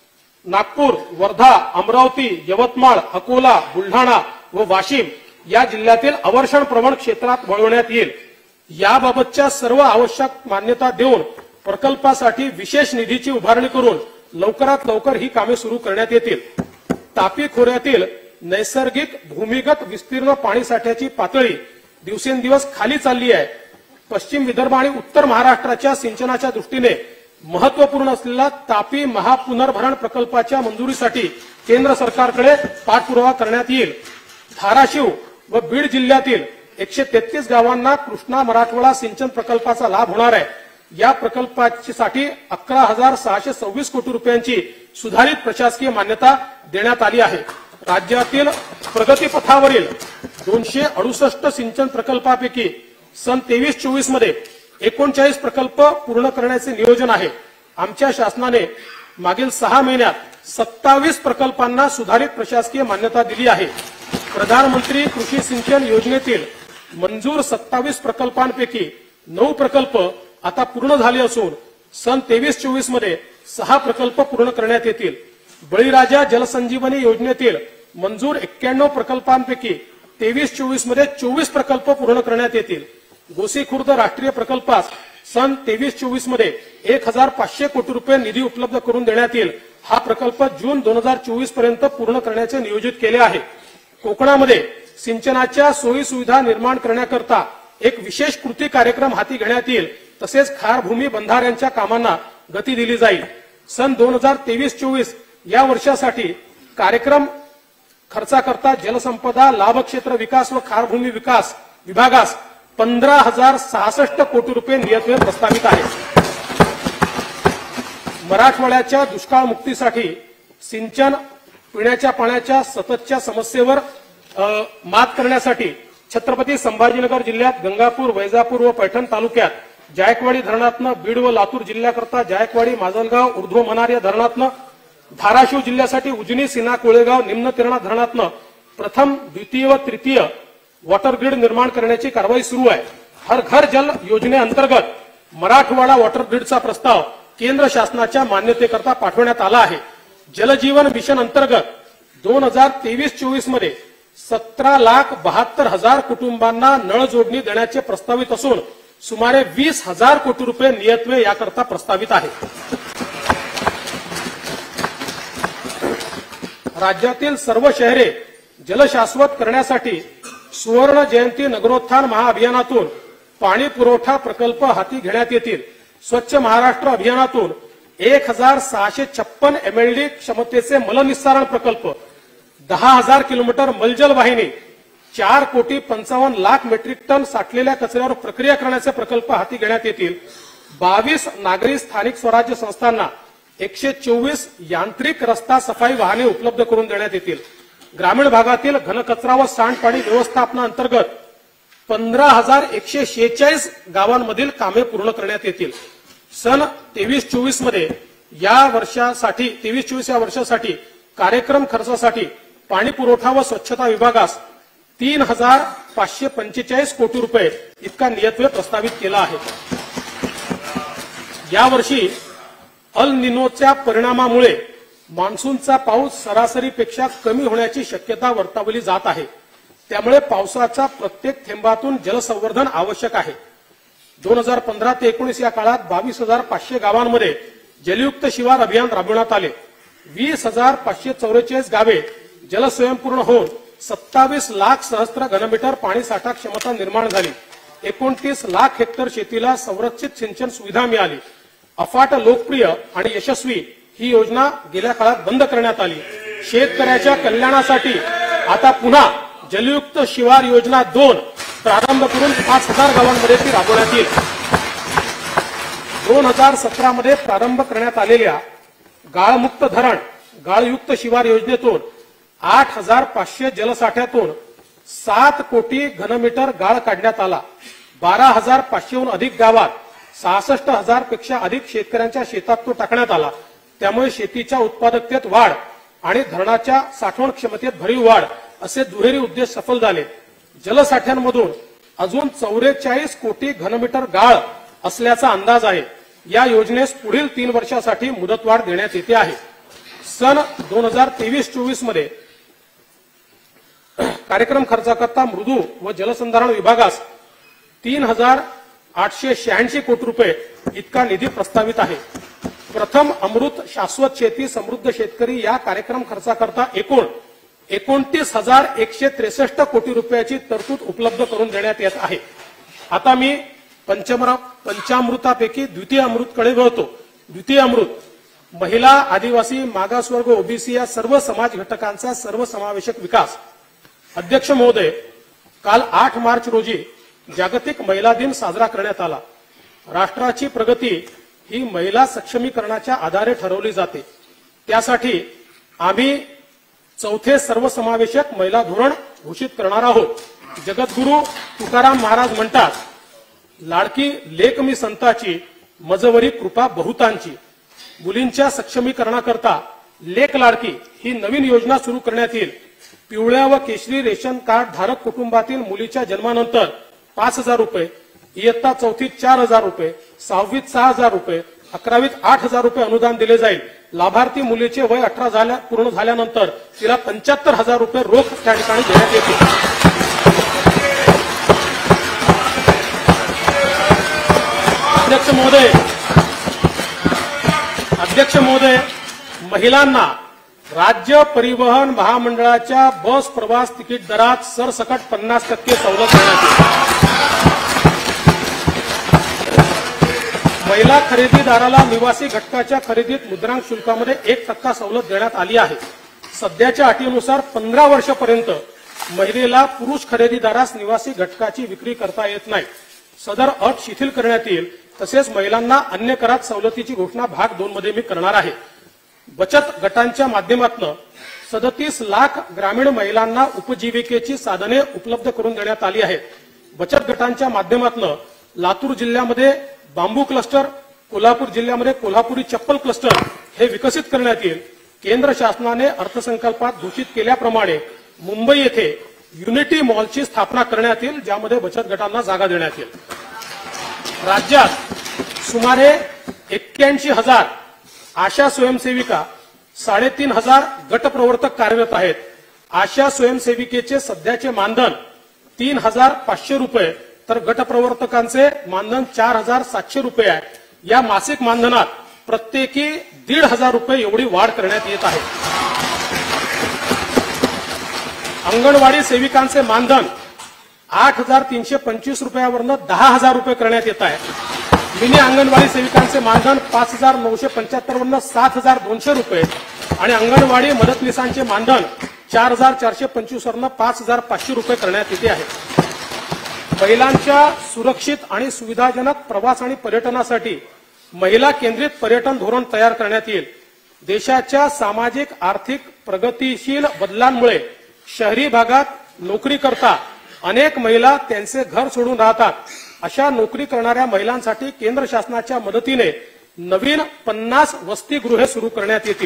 नागपूर, वर्धा, अमरावती, यवतमाळ, अकोला, बुलढाणा व वाशिम या जिल्ह्यातील अवर्षण प्रवण क्षेत्रात वळवण्यात येईल। याबाबतच्या सर्व आवश्यक मान्यता देऊन प्रकल्पासाठी विशेष निधीची उभारणी करून लवकरात लवकर ही कामे सुरू करण्यात येतील। तापी खोऱ्यातील नैसर्गिक भूमिगत विस्तीर्ण पाणीसाठ्याची पातळी दिवसेंदिवस खाली चालली आहे। पश्चिम विदर्भ आणि उत्तर महाराष्ट्राच्या सिंचनाच्या दृष्टीने महत्वपूर्ण असलेल्या तापी महापुनर्भरण प्रकल्पाच्या मंजुरीसाठी केंद्र सरकारकडे पाठपुरावा करण्यात येईल। धाराशिव व बीड जिल्ह्यातील एकशे तेहतीस गावांना कृष्णा मराठवाडा सिंचन प्रकल्पाचा लाभ होणार आहे। या प्रकल्पासाठी अकरा हजार सहाशे सव्वीस कोटी रुपयांची सुधारित प्रशासकीय मान्यता देण्यात आली आहे। राज्यातील प्रगतीपथावरील दोनशे अडुसष्ट सिंचन प्रकल्पापैकी सन तेवीस चोवीस मध्ये एकोणचाळीस प्रकल्प पूर्ण करण्याचे नियोजन आहे। आमच्या शासनाने मागील सहा महिन्यात सत्तावीस प्रकल्पांना सुधारित प्रशासकीय मान्यता दिली आहे। प्रधानमंत्री कृषी सिंचन योजनेतील मंजूर सत्तावीस प्रकल्पांपैकी नऊ प्रकल्प आता पूर्ण झाले असून सन तेवीस चोवीस मध्ये सहा प्रकल्प पूर्ण करण्यात येतील। बळीराजा जलसंजीवनी योजनेतील मंजूर एक्क्याण्णव प्रकल्पांपैकी तेवीस चोवीस मध्ये चोवीस प्रकल्प पूर्ण करण्यात येतील। गोसीखुर्द राष्ट्रीय प्रकल्पास सन तेवीस चोवीस मध्ये एक हजार पाचशे कोटी रुपये निधी उपलब्ध करून देण्यात येईल। हा प्रकल्प जून दोन हजार चोवीस पर्यंत पूर्ण करण्याचे नियोजित केले आहे। कोकणामध्ये सिंचनाच्या सोयी सुविधा निर्माण करण्याकरता एक विशेष कृती कार्यक्रम हाती घेण्यात येईल। तसेच खारभूमी बंधाऱ्यांच्या कामांना गती दिली जाईल। सन दोन हजार तेवीस चोवीस या वर्षासाठी कार्यक्रम खर्चाकरता जलसंपदा लाभक्षेत्र विकास व खारभूमी विकास विभागास पंधरा हजार सहासष्ट कोटी रुपये नियतव्यय प्रस्तावित आहे. मराठवाड्याच्या दुष्काळ मुक्तीसाठी सिंचन पिण्याच्या पाण्याच्या सततच्या समस्येवर मात करण्यासाठी छत्रपती संभाजीनगर जिल्ह्यात गंगापूर, वैजापूर व पैठण तालुक्यात जायकवाडी धरणातनं, बीड व लातूर जिल्ह्याकरता जायकवाडी, माजलगाव, ऊर्ध्व मनार या धरणातनं, धाराशिव जिल्ह्यासाठी उजनी, सीना, कोळेगाव, निम्न तिरणा धरणातनं प्रथम, द्वितीय व तृतीय वॉटर ग्रीड निर्माण करण्याची कारवाई सुरू आहे. हर घर जल योजनेअंतर्गत मराठवाडा वॉटर ग्रीडचा प्रस्ताव केंद्र शासनाच्या मान्यतेकरता पाठवण्यात आला आहे. जलजीवन मिशन अंतर्गत दोन हजार तेवीस चोवीस मध्ये सतरा लाख बहात्तर हजार कुटुंबांना नळ जोडणी देण्याचे प्रस्तावित असून सुमारे वीस हजार कोटी रुपये नियतव्यय याकरता प्रस्तावित आहे. राज्यातील सर्व शहरे जलशाश्वत करण्यासाठी सुवर्ण जयंती नगरोत्थान महाअभियानातून पाणी पुरवठा प्रकल्प हाती घेण्यात येतील. स्वच्छ महाराष्ट्र अभियानातून एक हजार सहाशे छप्पन एमएलडी क्षमतेचे मलनिस्सारण प्रकल्प, दहा हजार किलोमीटर मलजल वाहिनी, चार कोटी पंचावन्न लाख मेट्रिक टन साठलेल्या कचऱ्यावर प्रक्रिया करण्याचे प्रकल्प हाती घेण्यात येतील. बावीस नागरी स्थानिक स्वराज्य संस्थांना एकशे चोवीस यांत्रिक रस्ता सफाई वाहने उपलब्ध करून देण्यात येतील. ग्रामीण भागातील घनकचरा व सांडपाणी व्यवस्थापनाअंतर्गत पंधरा हजार एकशे शेहेचाळीस गावांमधील कामे पूर्ण करण्यात येतील. सन तेवीस चोवीस मध्ये या वर्षासाठी तेवीस चोवीस या वर्षासाठी कार्यक्रम खर्चासाठी पाणी पुरवठा व स्वच्छता विभागास तीन हजार पाचशे पंचेचाळीस कोटी रुपये इतका नियतव्यय प्रस्तावित केला आहे. यावर्षी अल निनोच्या परिणामामुळे मान्सूनचा पाऊस सरासरीपेक्षा कमी होण्याची शक्यता वर्तवली जात आहे. त्यामुळे पावसाच्या प्रत्येक थेंबातून जलसंवर्धन आवश्यक आहे. दोन हजार पंधरा ते एकोणीस या काळात बावीस हजार पाचशे गावांमध्ये जलयुक्त शिवार अभियान राबविण्यात आले. वीस हजार पाचशे चौवेचाळीस गावे जलस्वयंपूर्ण होऊन सत्तावीस लाख सहस्त्र घनमीटर पाणी साठा क्षमता निर्माण झाली. एकोणतीस लाख हेक्टर शेतीला संरक्षित सिंचन सुविधा मिळाली. अफाट लोकप्रिय आणि यशस्वी ही योजना गेल्या काळात बंद करण्यात आली. शेतकऱ्याच्या कल्याणासाठी आता पुन्हा जलयुक्त शिवार योजना दोन प्रारंभ करून पाच हजार गावांमध्ये ती राबवण्यात येईल. दोन हजार सतरा मध्ये प्रारंभ करण्यात आलेल्या गाळमुक्त धरण गाळयुक्त शिवार योजनेतून आठ हजार पाचशे जलसाठ्यातून सात कोटी घनमीटर गाळ काढण्यात आला. बारा हजार पाचशेहून अधिक गावात सहासष्ट हजार पेक्षा अधिक शेतकऱ्यांच्या शेतात तो टाकण्यात आला. त्यामुळे शेतीच्या उत्पादकतेत वाढ आणि धरणाच्या साठवण क्षमतेत भरीव वाढ असे दुहेरी उद्देश सफल झाले. जलसाठ्यांमधून अजून चौवेचाळीस कोटी घनमीटर गाळ असल्याचा अंदाज आहे. या योजनेस पुढील तीन वर्षासाठी मुदतवाढ देण्यात येते आहे. सन दोन हजार तेवीस चोवीस मध्ये कार्यक्रम खर्चाकरता मृदू व जलसंधारण विभागास तीन हजार आठशे शहाऐंशी कोटी रुपये इतका निधी प्रस्तावित आहे. प्रथम अमृत शाश्वत शेती समृद्ध शेतकरी या कार्यक्रम खर्चाकरता एकूण एकोणतीस हजार एकशे त्रेसष्ट कोटी रुपयाची तरतूद उपलब्ध करून देण्यात येत आहे. आता मी पंचमरा पंचामृतापैकी द्वितीय अमृतकडे वळतो. द्वितीय अमृत महिला, आदिवासी, मागासवर्ग, ओबीसी या सर्व समाज घटकांचा सर्वसमावेशक विकास. अध्यक्ष महोदय, काल आठ मार्च रोजी जागतिक महिला दिन साजरा करण्यात आला. राष्ट्राची प्रगती ही महिला सक्षमीकरणाच्या आधारे ठरवली जाते. त्यासाठी आम्ही चौथे सर्वसमावेशक महिला धोरण घोषित करणार आहोत. जगद्गुरू तुकाराम महाराज म्हणतात, लाडकी लेक मी संताची, मजवरी कृपा बहुतांची. मुलींच्या सक्षमीकरणाकरता लेक लाडकी ही नवीन योजना सुरू करण्यात येईल. पिवळ्या व केशरी रेशन कार्ड धारक कुटुंबातील मुलीच्या जन्मानंतर पाच हजार रुपये, इयत्ता चौथीत चार हजार रुपये, सहावीत सहा हजार रुपये, अकरावीत आठ हजार रुपये अनुदान दिले जाईल. लाभार्थी मुलीचे वय अठरा झाल्या पूर्ण झाल्यानंतर तिला पंच्याहत्तर हजार रुपये रोख त्या ठिकाणी देण्यात येतील. अध्यक्ष महोदय अध्यक्ष महोदय महिलांना राज्य परिवहन महामंडळाच्या बस प्रवास तिकीट दरात सरसकट पन्नास टक्के सवलत देण्यात येईल. महिला खरेदीदाराला निवासी घटकाच्या खरेदीत मुद्रांक शुल्कामध्ये एक टक्का सवलत देण्यात आली आहे. सध्याच्या अटीनुसार पंधरा वर्षापर्यंत महिलेला पुरुष खरेदीदारास निवासी घटकाची विक्री करता येत नाही. सदर अट शिथिल करण्यात येईल. तसेच महिलांना अन्य करात सवलतीची घोषणा भाग दोन मध्ये मी करणार आहे. बचत गटांच्या माध्यमातून सदतीस लाख ग्रामीण महिलांना उपजीविकेची साधने उपलब्ध करून देण्यात आली आहेत. बचत गटांच्या माध्यमातून लातूर जिल्ह्यामध्ये बांबू क्लस्टर, कोल्हापूर जिल्ह्यामध्ये कोल्हापुरी चप्पल क्लस्टर हे विकसित करण्यात येईल. केंद्र शासनाने अर्थसंकल्पात घोषित केल्याप्रमाणे मुंबई येथे युनिटी मॉलची स्थापना करण्यात येईल, ज्यामध्ये बचत गटांना जागा देण्यात येईल. राज्यात सुमारे एक्क्याऐंशी हजार आशा स्वयंसेविका, साडेतीन हजार गटप्रवर्तक कार्यरत आहेत. आशा स्वयंसेविकेचे सध्याचे मानधन तीन हजार पाचशे रुपये तर गटप्रवर्तकांचे मानधन चार हजार सातशे रुपये आहे. या मासिक मानधनात प्रत्येकी दीड हजार रुपये एवढी वाढ करण्यात येत आहे. अंगणवाडी सेविकांचे मानधन आठ हजार तीनशे पंचवीस रुपयावरनं दहा हजार रुपये करण्यात येत आहे. मिनी अंगणवाडी सेविकांचे मानधन पाच हजार नऊशे पंच्याहत्तर वरनं सात हजार दोनशे रुपये आणि अंगणवाडी मदतनीसांचे मानधन चार हजार चारशे पंचवीस वरनं पाच हजार पाचशे रुपये करण्यात येते आहे. महिलांच्या सुरक्षित आणि सुविधाजनक प्रवास आणि पर्यटनासाठी महिला केंद्रित पर्यटन धोरण तयार करण्यात येईल. देशाच्या सामाजिक आर्थिक प्रगतीशील बदलांमुळे शहरी भागात नोकरी करता अनेक महिला त्यांचे घर सोडून राहतात. अशा नोकरी करणाऱ्या महिलांसाठी केंद्र शासनाच्या मदतीने नवीन पन्नास वसतिगृहे सुरू करण्यात येतील.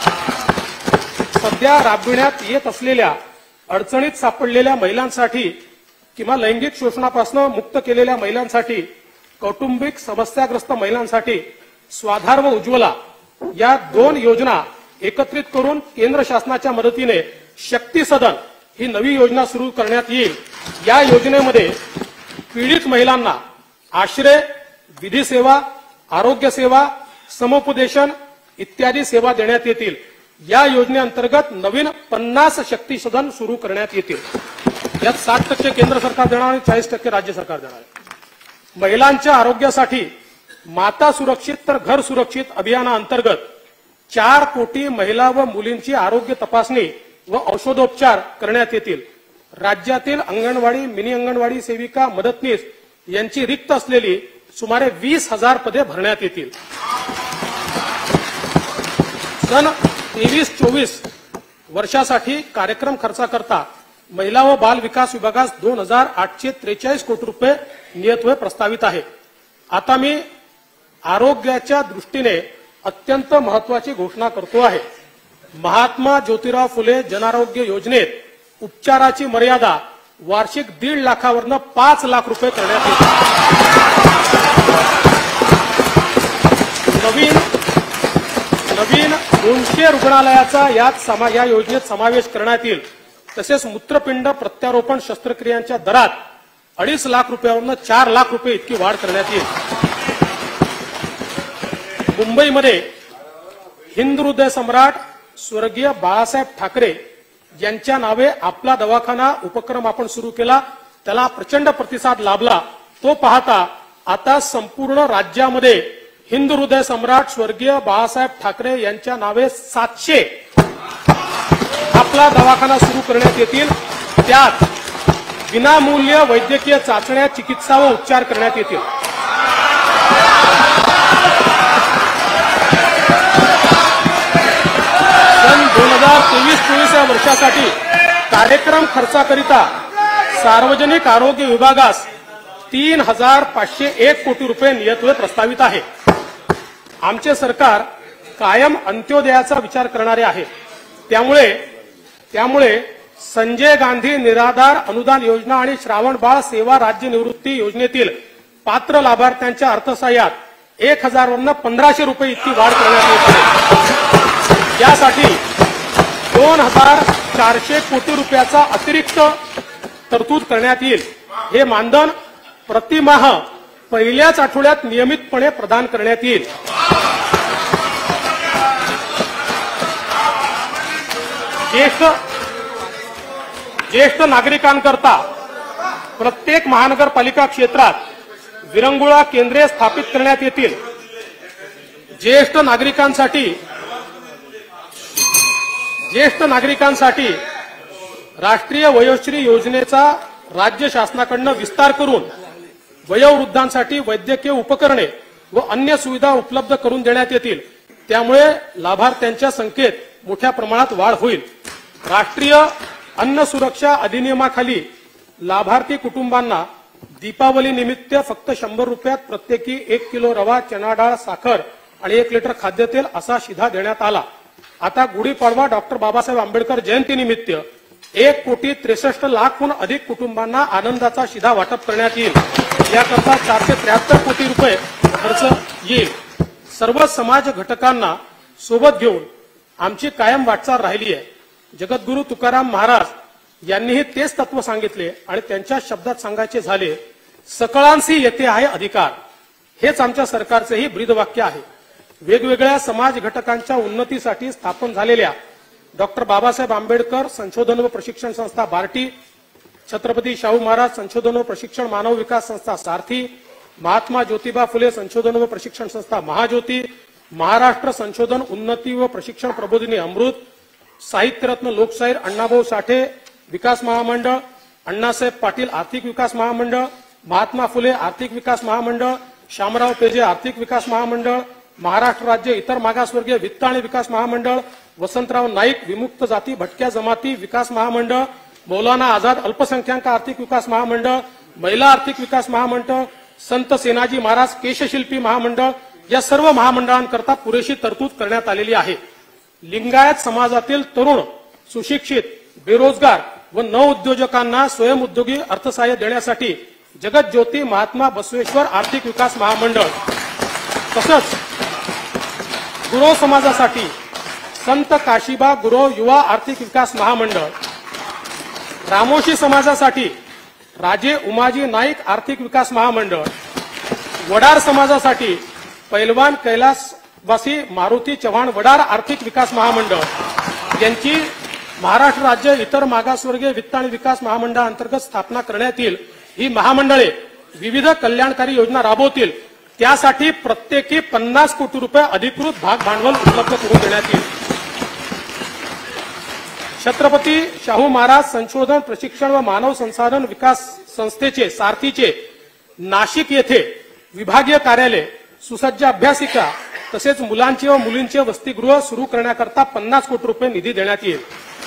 सध्या राबविण्यात येत असलेल्या अडचणीत सापडलेल्या महिलांसाठी किंवा लैंगिक शोषणापासून मुक्त केलेल्या महिलांसाठी, कौटुंबिक समस्याग्रस्त महिलांसाठी स्वाधार व उज्ज्वला या दोन योजना एकत्रित करून केंद्र शासनाच्या मदतीने शक्ती सदन ही नवी योजना सुरू करण्यात येईल. या योजनेमध्ये पीडित महिलांना आश्रय, विधी सेवा, आरोग्य सेवा, समुपदेशन इत्यादी सेवा देण्यात येतील. या योजनेअंतर्गत नवीन पन्नास शक्ती सदन सुरू करण्यात येतील. यात साठ टक्के केंद्र सरकार देणार आणि चाळीस टक्के राज्य सरकार देणार. महिलांच्या आरोग्यासाठी माता सुरक्षित तर घर सुरक्षित अभियानाअंतर्गत चार कोटी महिला व मुलींची आरोग्य तपासणी व औषधोपचार करण्यात येतील. राज्यातील अंगणवाडी, मिनी अंगणवाडी सेविका, मदतनीस यांची रिक्त असलेली सुमारे वीस हजार पदे भरण्यात येतील. सन तेवीस चोवीस वर्षासाठी कार्यक्रम खर्चाकरता महिला व बाल विकास विभागास दोन हजार आठशे त्रेचाळीस कोटी रुपये नियतव्यय प्रस्तावित आहे. आता मी आरोग्याच्या दृष्टीने अत्यंत महत्वाची घोषणा करतो आहे. महात्मा ज्योतिराव फुले जनआरोग्य योजनेत उपचाराची मर्यादा वार्षिक दीड लाखावरनं पाच लाख रुपये करण्यात येईल. नवीन नवीन दोनशे रुग्णालयाचा यात समा या योजनेत समावेश करण्यात येईल. तसेच मूत्रपिंड प्रत्यारोपण शस्त्रक्रियांच्या दरात अडीच लाख रुपयावरनं चार लाख रुपये इतकी वाढ करण्यात येईल. मुंबईमध्ये हिंद हृदय सम्राट स्वर्गीय बाळासाहेब ठाकरे यांच्या नावे आपला दवाखाना उपक्रम आपण सुरू केला. त्याला प्रचंड प्रतिसाद लाभला. तो पाहता आता संपूर्ण राज्यामध्ये हिंद हृदय सम्राट स्वर्गीय बाळासाहेब ठाकरे यांच्या नावे सातशे आपला दवाखाना सुरू करण्यात येतील. त्यात विनामूल्य वैद्यकीय चाचण्या, चिकित्सा व उपचार करण्यात येतील. सन दोन हजार तेवीस चोवीस या वर्षासाठी कार्यक्रम खर्चाकरिता सार्वजनिक आरोग्य विभागास तीन हजार पाचशे एक कोटी रुपये नियतव्यय प्रस्तावित आहे. आमचे सरकार कायम अंत्योदयाचा विचार करणारे आहे. त्यामुळे त्यामुळे संजय गांधी निराधार अनुदान योजना आणि श्रावण बाळ सेवा राज्य निवृत्ती योजनेतील पात्र लाभार्थ्यांच्या अर्थसहाय्यात एक हजार वरनं पंधराशे रुपये इतकी वाढ करण्यात येत आहे. यासाठी दोन हजार चारशे कोटी रुपयाचा अतिरिक्त तरतूद करण्यात येईल. हे मानधन प्रतिमाह पहिल्याच आठवड्यात नियमितपणे प्रदान करण्यात येईल. ज्येष्ठ ज्येष्ठ नागरिकांकरता प्रत्येक महानगरपालिका क्षेत्रात विरंगुळा केंद्रे स्थापित करण्यात येतील. ज्येष्ठ नागरिकांसाठी ज्येष्ठ नागरिकांसाठी राष्ट्रीय वयोश्री योजनेचा राज्य शासनाकडून विस्तार करून वयोवृद्धांसाठी वैद्यकीय उपकरणे व अन्य सुविधा उपलब्ध करून देण्यात येतील। त्यामुळे लाभार्थ्यांच्या संख्येत मोठ्या प्रमाणात वाढ होईल। राष्ट्रीय अन्न सुरक्षा अधिनियमाखाली लाभार्थी कुटुंबांना दीपावली निमित्त फक्त शंभर रुपयात प्रत्येकी एक किलो रवा, चना डाळ, साखर आणि एक लिटर खाद्यतेल असा शिधा देण्यात आला। आता गुढीपाडवा डॉक्टर बाबासाहेब आंबेडकर जयंती निमित्त एक कोटी त्रेसष्ट लाखहून अधिक कुटुंबांना आनंदाचा शिधा वाटप करण्यात येईल। याकरता चारशे त्र्याहत्तर कोटी रुपये खर्च येईल। सर्व समाज घटकांना सोबत घेऊन आमची कायम वाटचाल राहिली आहे। जगद्गुरू तुकाराम महाराज यांनीही तेच तत्व सांगितले आणि त्यांच्या शब्दात सांगायचे झाले, सकळांसी येते आहे अधिकार। हेच आमच्या सरकारचेही ब्रीदवाक्य आहे। वेगवेगळ्या समाज घटकांच्या उन्नतीसाठी स्थापन झालेल्या डॉक्टर बाबासाहेब आंबेडकर संशोधन व प्रशिक्षण संस्था बार्टी, छत्रपती शाहू महाराज संशोधन व प्रशिक्षण मानव विकास संस्था सारथी, महात्मा ज्योतिबा फुले संशोधन व प्रशिक्षण संस्था महाज्योती, महाराष्ट्र संशोधन उन्नती व प्रशिक्षण प्रबोधिनी अमृत, साहित्यरत्न लोकशाहीर अण्णाभाऊ साठे विकास महामंडळ, अण्णासाहेब पाटील आर्थिक विकास महामंडळ, महात्मा फुले आर्थिक विकास महामंडळ, शामराव पेजे आर्थिक विकास महामंडळ, महाराष्ट्र राज्य इतर मागासवर्गीय वित्त आणि विकास महामंडळ, वसंतराव नाईक विमुक्त जाती भटक्या जमाती विकास महामंडळ, मौलाना आझाद अल्पसंख्याक आर्थिक विकास महामंडळ, महिला आर्थिक विकास महामंडळ, संत सेनाजी महाराज केशशिल्पी महामंडळ या सर्व महामंडळांकरता पुरेशी तरतूद करण्यात आलेली आहे। लिंगायत समाजातील तरुण, सुशिक्षित, बेरोजगार व नवउद्योजकांना स्वयंउद्योगी अर्थसहाय्य देण्यासाठी जगत ज्योती महात्मा बसवेश्वर आर्थिक विकास महामंडळ, तसंच गुरव समाजासाठी संत काशीबा गुरव युवा आर्थिक विकास महामंडळ, रामोशी समाजासाठी राजे उमाजी नाईक आर्थिक विकास महामंडळ, वडार समाजासाठी पैलवान कैलासवासी मारुती चव्हाण वडार आर्थिक विकास महामंडळ यांची महाराष्ट्र राज्य इतर मागासवर्गीय वित्त आणि विकास महामंडळांतर्गत स्थापना करण्यात येईल। ही महामंडळे विविध कल्याणकारी योजना राबवतील। त्यासाठी प्रत्येकी पन्नास कोटी रुपये अधिकृत भाग भांडवल उपलब्ध करून देण्यात येईल। छत्रपती शाहू महाराज संशोधन प्रशिक्षण व मानव संसाधन विकास संस्थेचे सारथीचे नाशिक येथे विभागीय कार्यालय, सुसज्ज अभ्यासिका तसेच मुलांचे व मुलींचे वसतिगृह सुरू करण्याकरता पन्नास कोटी रुपये निधी देण्यात येईल।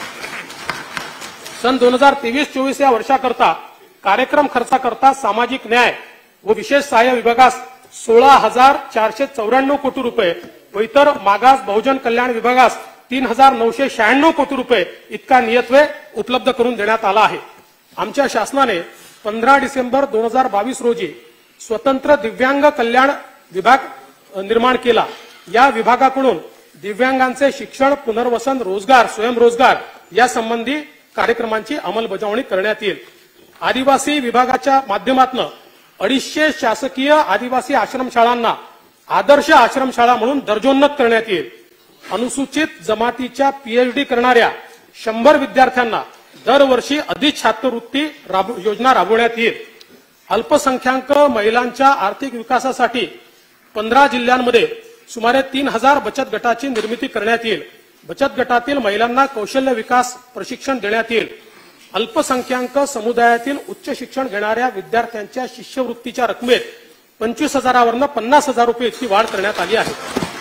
सन दोन हजार तेवीस चोवीस या वर्षाकरता कार्यक्रम खर्चाकरता सामाजिक न्याय व विशेष सहाय्य विभागास सोळा हजार चारशे चौऱ्याण्णव कोटी रुपये व इतर मागास बहुजन कल्याण विभागास तीन हजार नऊशे शहाण्णव कोटी रुपये इतका नियतव्यय उपलब्ध करून देण्यात आला आहे। आमच्या शासनाने पंधरा डिसेंबर दोन हजार बावीस रोजी स्वतंत्र दिव्यांग कल्याण विभाग निर्माण केला। या विभागाकडून दिव्यांगांचे शिक्षण, पुनर्वसन, रोजगार, स्वयंरोजगार या संबंधी कार्यक्रमांची अंमलबजावणी करण्यात येईल। आदिवासी विभागाच्या माध्यमातून अडीचशे शासकीय आदिवासी आश्रमशाळांना आदर्श आश्रमशाळा म्हणून दर्जोन्नत करण्यात येईल। अनुसूचित जमातीच्या पीएचडी करणाऱ्या शंभर विद्यार्थ्यांना दरवर्षी अधिक छात्रवृत्ती योजना राबवण्यात येईल। अल्पसंख्याक महिलांच्या आर्थिक विकासासाठी पंधरा जिल्ह्यांमध्ये सुमारे तीन हजार बचत गटाची निर्मिती करण्यात येईल। बचत गटातील महिलांना कौशल्य विकास प्रशिक्षण देण्यात येईल। अल्पसंख्याक समुदायातील उच्च शिक्षण घेणाऱ्या विद्यार्थ्यांच्या शिष्यवृत्तीच्या रकमेत पंचवीस हजारावरनं पन्नास हजार रुपये इतकी वाढ करण्यात आली आहे।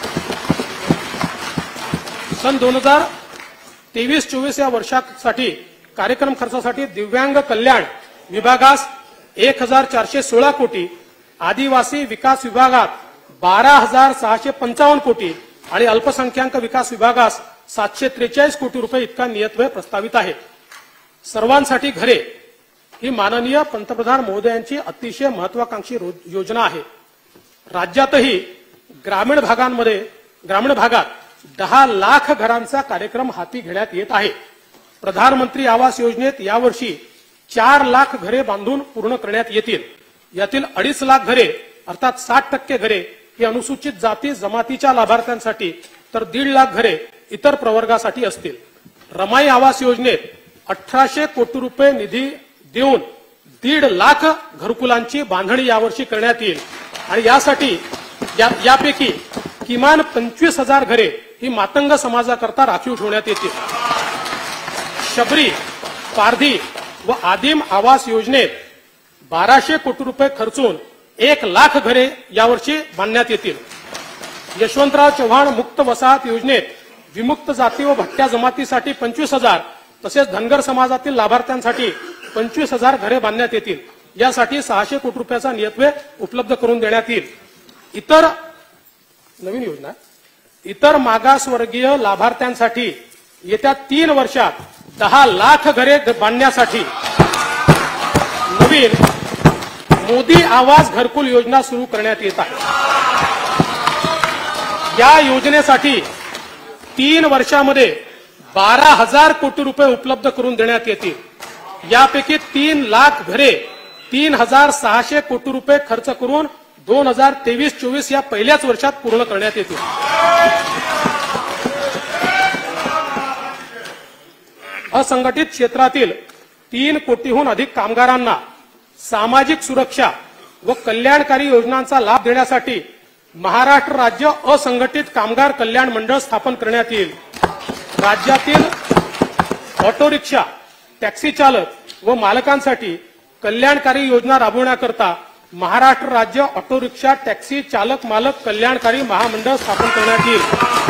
सन दोन हजार तेवीस चोवीस या वर्षासाठी कार्यक्रम खर्चासाठी दिव्यांग कल्याण विभागास एक हजार चारशे सोळा कोटी, आदिवासी विकास विभागात बारा हजार सहाशे पंचावन्न कोटी आणि अल्पसंख्याक विकास विभागास सातशे त्रेचाळीस कोटी रुपये इतका नियतव्यय प्रस्तावित आहे। सर्वांसाठी घरे ही माननीय पंतप्रधान महोदयांची अतिशय महत्वाकांक्षी योजना आहे। राज्यातही ग्रामीण भागांमध्ये ग्रामीण भागात दहा लाख घरांचा कार्यक्रम हाती घेण्यात येत आहे। प्रधानमंत्री आवास योजनेत यावर्षी चार लाख घरे बांधून पूर्ण करण्यात येतील। यातील अडीच लाख घरे अर्थात साठ टक्के घरे ही अनुसूचित जाती जमातीच्या लाभार्थ्यांसाठी तर दीड लाख घरे इतर प्रवर्गासाठी असतील। रमाई आवास योजनेत अठराशे कोटी रुपये निधी देऊन दीड लाख घरकुलांची बांधणी यावर्षी करण्यात येईल आणि यासाठी या, यापैकी किमान पंचवीस हजार घरे ही मातंग समाजाकरता राखीव ठेवण्यात येतील. शबरी, पारधी व आदिम आवास योजनेत बाराशे कोटी रुपये खर्चून एक लाख घरे यावर्षी बांधण्यात येतील. यशवंतराव चव्हाण मुक्त वसाहत योजनेत विमुक्त जाती व भटक्या जमातीसाठी पंचवीस हजार तसेच धनगर समाजातील लाभार्थ्यांसाठी पंचवीस हजार घरे बांधण्यात येतील. यासाठी सहाशे कोटी रुपयाचा नियतव्यय उपलब्ध करून देण्यात येईल. इतर नवीन योजना इतर मागासवर्गीय लाभार्थ्यांसाठी येत्या तीन वर्षात दहा लाख घरे बांधण्यासाठी नवीन मोदी आवास घरकुल योजना सुरू करण्यात येत आहे. या योजनेसाठी तीन वर्षामध्ये बारा हजार कोटी रुपये उपलब्ध करून देण्यात येतील. यापैकी तीन लाख घरे तीन हजार सहाशे कोटी रुपये खर्च करून दोन हजार तेवीस चोवीस या पहिल्याच वर्षात पूर्ण करण्यात येतील. असंघटित क्षेत्रातील तीन कोटीहून अधिक कामगारांना सामाजिक सुरक्षा व कल्याणकारी योजनांचा लाभ देण्यासाठी महाराष्ट्र राज्य असंघटित कामगार कल्याण मंडळ स्थापन करण्यात येईल. राज्यातील ऑटो रिक्षा, टॅक्सी चालक व मालकांसाठी कल्याणकारी योजना राबवण्याकरता महाराष्ट्र राज्य ऑटो रिक्षा टॅक्सी चालक मालक कल्याणकारी महामंडळ स्थापन करण्यात येईल.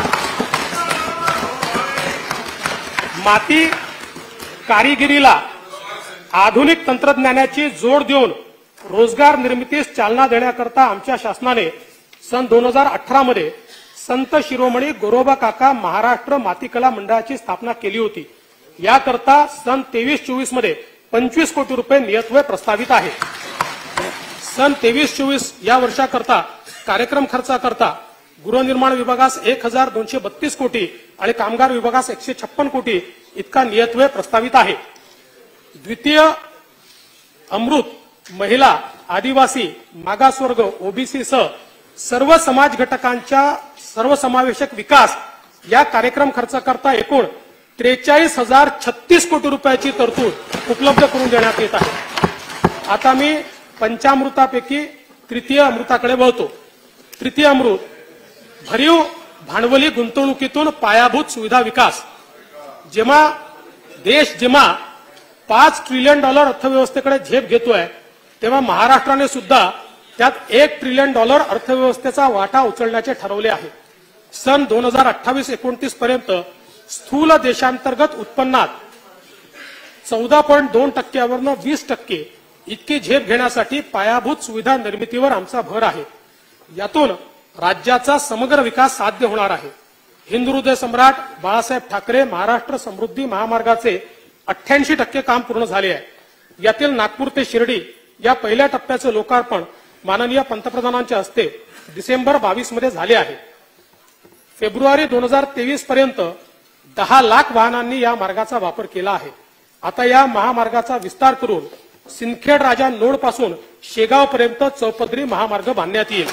माती कारिगिरीला आधुनिक तंत्रज्ञानाची जोड देऊन रोजगार निर्मितीस चालना देण्याकरता आमच्या शासनाने सन दोन हजार अठरा मध्ये संत शिरोमणी गोरोबा काका महाराष्ट्र मातीकला मंडळाची स्थापना केली होती. याकरता सन तेवीस चोवीस मध्ये पंचवीस कोटी रुपये नियतव्यय प्रस्तावित आहे. सन तेवीस चोवीस या वर्षाकरता कार्यक्रम खर्चाकरता गृहनिर्माण विभागास एक हजार दोनशे बत्तीस कोटी आणि कामगार विभागास एकशे छप्पन कोटी इतका नियतव्यय प्रस्तावित आहे. द्वितीय अमृत महिला, आदिवासी, मागासवर्ग, ओबीसी सह सर्व समाज घटकांच्या सर्वसमावेशक विकास या कार्यक्रम खर्चाकरता एकूण त्रेचाळीस हजार छत्तीस कोटी रुपयाची तरतूद उपलब्ध करून देण्यात येत आहे. आता मी पंचामृतापैकी तृतीय अमृताकडे वळतो. तृतीय अमृत भरीव भांडवली गुंतवणुकीतून पायाभूत सुविधा विकास. जेव्हा देश जेव्हा पाच ट्रिलियन डॉलर अर्थव्यवस्थेकडे झेप घेतोय तेव्हा महाराष्ट्राने सुद्धा त्यात एक ट्रिलियन डॉलर अर्थव्यवस्थेचा वाटा उचलण्याचे ठरवले आहे. सन दोन हजार अठ्ठावीस एकोणतीस पर्यंत स्थूल देशांतर्गत उत्पन्नात चौदा पॉईंट दोन टक्क्यावरनं वीस टक्के इतकी झेप घेण्यासाठी पायाभूत सुविधा निर्मितीवर आमचा भर आहे. यातून राज्याचा समग्र विकास साध्य होणार आहे. हिंदुहृदय सम्राट बाळासाहेब ठाकरे महाराष्ट्र समृद्धी महामार्गाचे अठ्ठ्याऐंशी टक्के काम पूर्ण झाले आहे. यातील नागपूर ते शिर्डी या पहिल्या टप्प्याचे लोकार्पण माननीय पंतप्रधानांच्या हस्ते डिसेंबर बावीस मध्ये झाले आहे. फेब्रुवारी दोन हजार तेवीस पर्यंत दहा लाख वाहनांनी या मार्गाचा वापर केला आहे. आता या महामार्गाचा विस्तार करून सिंदखेड राजा नोड पासून शेगाव पर्यंत चौपदरी महामार्ग बांधण्यात येईल.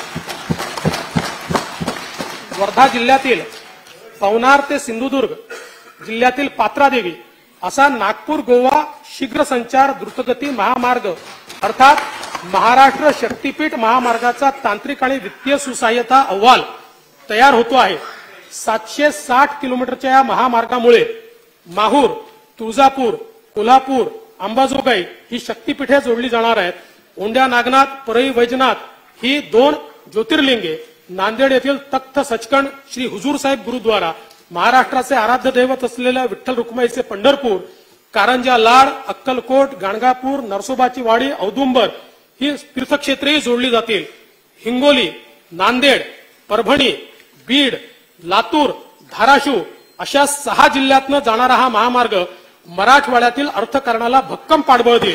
वर्धा जिल्ह्यातील पवनार ते सिंधुदुर्ग जिल्ह्यातील पात्रादेवी असा नागपूर गोवा शीघ्र संचार द्रुतगती महामार्ग अर्थात महाराष्ट्र शक्तीपीठ महामार्गाचा तांत्रिक आणि वित्तीय सुसहाय्यता अहवाल तयार होतो आहे. सातशे साठ किलोमीटरच्या या महामार्गामुळे माहूर, तुळजापूर, कोल्हापूर, अंबाजोगाई ही शक्तीपीठे जोडली जाणार आहेत. औंढ्या नागनाथ, परळी वैजनाथ ही दोन ज्योतिर्लिंगे, नांदेड येथील तख्त सचखंड श्री हुजूर साहेब गुरुद्वारा, महाराष्ट्राचे आराध्य दैवत असलेल्या विठ्ठल रुक्माईचे पंढरपूर, कारंजा लाड, अक्कलकोट, गाणगापूर, नरसोबाची वाडी, औदुंबर ही तीर्थक्षेत्रेही जोडली जातील. हिंगोली, नांदेड, परभणी, बीड, लातूर, धाराशिव अशा सहा जिल्ह्यातनं जाणारा हा महामार्ग मराठवाड्यातील अर्थकारणाला भक्कम पाठबळ देईल.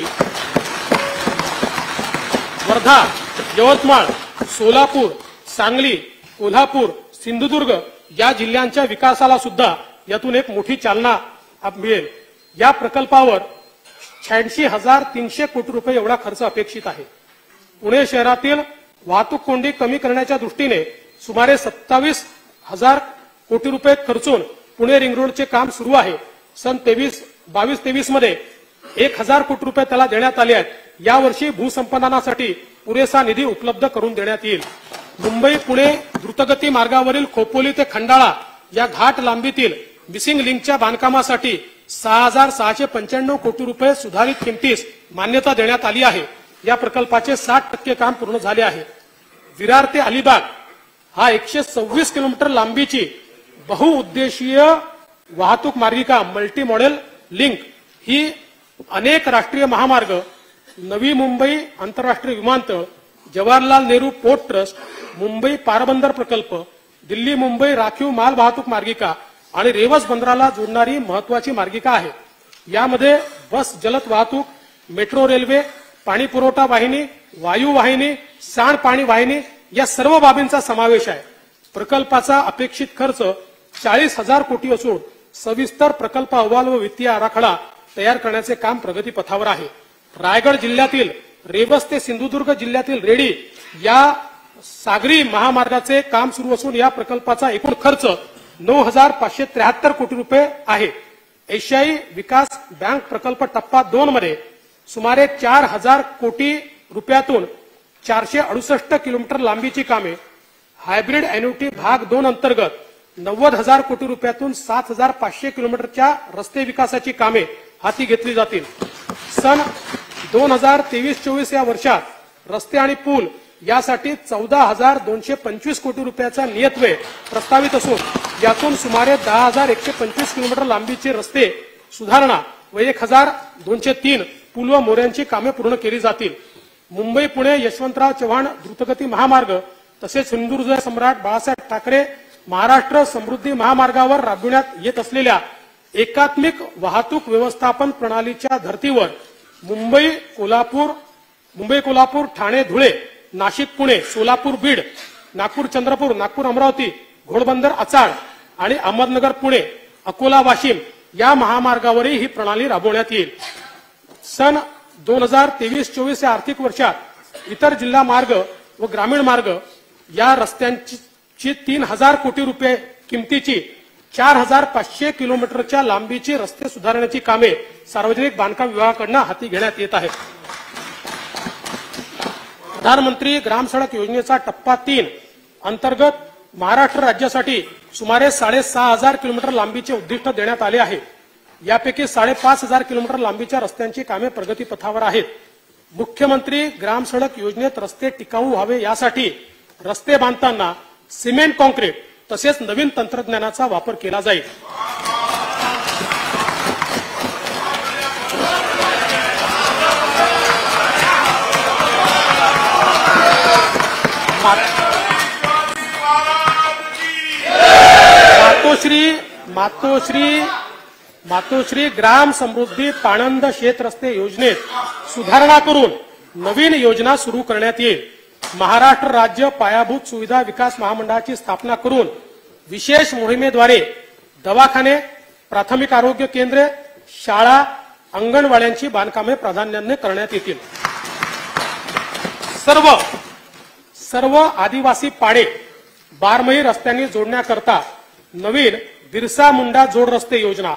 वर्धा, यवतमाळ, सोलापूर, सांगली, कोल्हापूर, सिंधुदुर्ग या जिल्ह्यांच्या विकासाला सुद्धा यातून एक मोठी चालना मिळेल. या प्रकल्पावर शहाऐंशी हजार तीनशे कोटी रुपये एवढा खर्च अपेक्षित आहे. पुणे शहरातील वाहतूक कोंडी कमी करण्याच्या दृष्टीने सुमारे सत्तावीस हजार कोटी रुपये खर्चून पुणे रिंग रोडचे काम सुरू आहे. सन तेवीस बावीस तेवीस मध्ये एक हजार कोटी रुपये त्याला देण्यात आले आहेत. यावर्षी भूसंपादनासाठी पुरेसा निधी उपलब्ध करून देण्यात येईल. मुंबई पुणे द्रुतगती मार्गावरील खोपोली ते खंडाळा या घाट लांबीतील मिसिंग लिंकच्या बांधकामासाठी सहा हजार सहाशे पंच्याण्णव कोटी रुपये सुधारित किमतीस मान्यता देण्यात आली आहे। या प्रकल्पाचे साठ टक्के काम पूर्ण झाले आहे। विरार ते अलिबाग हा एकशे सव्वीस किलोमीटर लांबीची बहुउद्देशीय वाहतूक मार्गिका मल्टी मॉडेल लिंक ही अनेक राष्ट्रीय महामार्ग, नवी मुंबई आंतरराष्ट्रीय विमानतळ, जवाहरलाल नेहरू पोर्ट ट्रस्ट, मुंबई पारबंदर प्रकल्प, दिल्ली मुंबई राखीव माल वाहतूक मार्गिका आणि रेवस बंदराला जोडणारी महत्वाची मार्गिका आहे। यामध्ये बस जलद वाहतूक, मेट्रो रेल्वे, पाणी पुरवठा वाहिनी, वायू वाहिनी, सांडपाणी वाहिनी या सर्व बाबींचा समावेश आहे। प्रकल्पाचा अपेक्षित खर्च चाळीस हजार कोटी असून सविस्तर प्रकल्प अहवाल व वित्तीय आराखडा तयार करण्याचे काम प्रगतीपथावर आहे। रायगड जिल्ह्यातील रेवस ते सिंधुदुर्ग जिल्ह्यातील रेडी या सागरी महामार्गाचे काम सुरू असून या प्रकल्पाचा एकूण खर्च नऊ हजार पाचशे त्र्याहत्तर कोटी रुपये आहे। एशियाई विकास बँक प्रकल्प टप्पा दोन मध्ये सुमारे चार हजार कोटी रुपयातून चारशे अडुसष्ट किलोमीटर लांबीची कामे, हायब्रिड एन्युटी भाग दोन अंतर्गत नव्वद हजार कोटी रुपयातून सात हजार पाचशे किलोमीटरच्या रस्ते विकासाची कामे हाती घेतली जातील। सन दोन हजार तेवीस चोवीस या वर्षात रस्ते आणि पूल यासाठी चौदा हजार दोनशे पंचवीस कोटी रुपयाचा नियतव्यय प्रस्तावित असून यातून सुमारे दहा हजार एकशे पंचवीस किलोमीटर लांबीचे रस्ते सुधारणा व एक हजार दोनशे तीन पूल व मोऱ्यांची कामे पूर्ण केली जातील। मुंबई पुणे यशवंतराव चव्हाण द्रुतगती महामार्ग तसेच हिंदुहृदय सम्राट बाळासाहेब ठाकरे महाराष्ट्र समृद्धी महामार्गावर राबविण्यात येत असलेल्या एकात्मिक वाहतूक व्यवस्थापन प्रणालीच्या धर्तीवर मुंबई कोल्हापूर मुंबई कोल्हापूर ठाणे धुळे नाशिक पुणे सोलापूर बीड नागपूर चंद्रपूर नागपूर अमरावती घोडबंदर अचाळ आणि अहमदनगर पुणे अकोला वाशिम या महामार्गावरही ही प्रणाली राबवण्यात येईल। सन दोन हजार तेवीस चोवीस या आर्थिक वर्षात इतर जिल्हा मार्ग व ग्रामीण मार्ग या रस्त्यांची तीन हजार कोटी रुपये किमतीची चार हजार पाचशे किलोमीटरच्या लांबीची रस्ते सुधारण्याची कामे सार्वजनिक बांधकाम विभागाकडून हाती घेण्यात येत आहेत। प्रधानमंत्री ग्राम सडक योजनेचा टप्पा तीन अंतर्गत महाराष्ट्र राज्यासाठी सुमारे साडेसहा हजार किलोमीटर लांबीचे उद्दिष्ट देण्यात आले आहे। यापैकी साडेपाच हजार किलोमीटर लांबीच्या रस्त्यांची कामे प्रगतीपथावर आहेत। मुख्यमंत्री ग्राम सडक योजनेत रस्ते टिकाऊ व्हावे यासाठी रस्ते बांधताना सिमेंट कॉन्क्रीट तसेच नवीन तंत्रज्ञानाचा वापर केला जाईल। मातोश्री मातोश्री मातोश्री ग्राम समृद्धी पाणंद शेत रस्ते योजनेत सुधारणा करून नवीन योजना सुरू करण्यात येईल। महाराष्ट्र राज्य पायाभूत सुविधा विकास महामंडळाची स्थापना करून विशेष मोहिमेद्वारे दवाखाने, प्राथमिक आरोग्य केंद्रे, शाळा, अंगणवाड्यांची बांधकामे प्राधान्याने करण्यात येतील। सर्व सर्व आदिवासी पाडे बारमही रस्त्यांनी जोडण्याकरता नवीन बिरसा मुंडा जोड रस्ते योजना,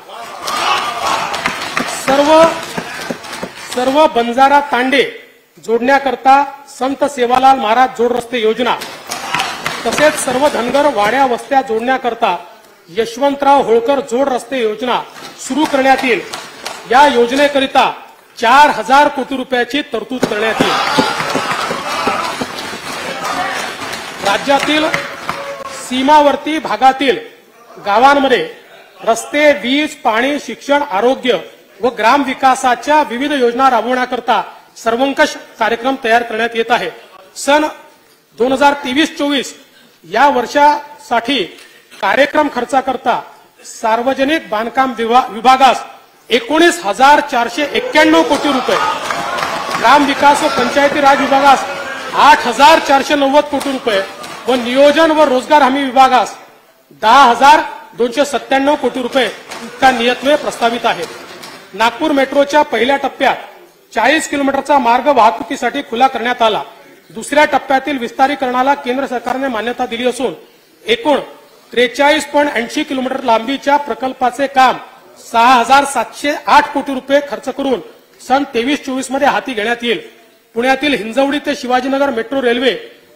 सर्व सर्व बंजारा तांडे जोडण्याकरता संत सेवालाल महाराज जोड रस्ते योजना तसेच सर्व धनगर वाड्या वस्त्या जोडण्याकरता यशवंतराव होळकर जोड रस्ते योजना सुरू करण्यात येईल। या योजनेकरिता चार हजार कोटी रुपयाची तरतूद करण्यात येईल। राज्यातील सीमावर्ती भागातील गावांमध्ये रस्ते, वीज, पाणी, शिक्षण, आरोग्य व ग्राम विकासाच्या विविध योजना राबवण्याकरता सर्वंकष कार्यक्रम तयार करण्यात येत आहे। सन दोन हजार तेवीस चोवीस या वर्षासाठी कार्यक्रम खर्चाकरता सार्वजनिक बांधकाम विभागास एकोणीस हजार चारशे एक्क्याण्णव कोटी रुपये, ग्राम विकास व पंचायती राज विभागास आठ हजार चारशे नव्वद कोटी रुपये व नियोजन व रोजगार हमी विभागास दहा हजार दोनशे सत्त्याण्णव कोटी रुपये इतका नियतव्यय प्रस्तावित आहे। नागपूर मेट्रोच्या पहिल्या टप्प्यात चाळीस किलोमीटरचा मार्ग वाहतुकीसाठी खुला करण्यात आला। दुसऱ्या टप्प्यातील विस्तारीकरणाला केंद्र सरकारने मान्यता दिली असून एकूण त्रेचाळीस पॉईंट ऐंशी किलोमीटर लांबीच्या प्रकल्पाचे काम सहा हजार सातशे आठ कोटी रुपये खर्च करून सन तेवीस चोवीस मध्ये हाती घेण्यात येईल। पुण्यातील हिंजवडी ते शिवाजीनगर मेट्रो रेल्वे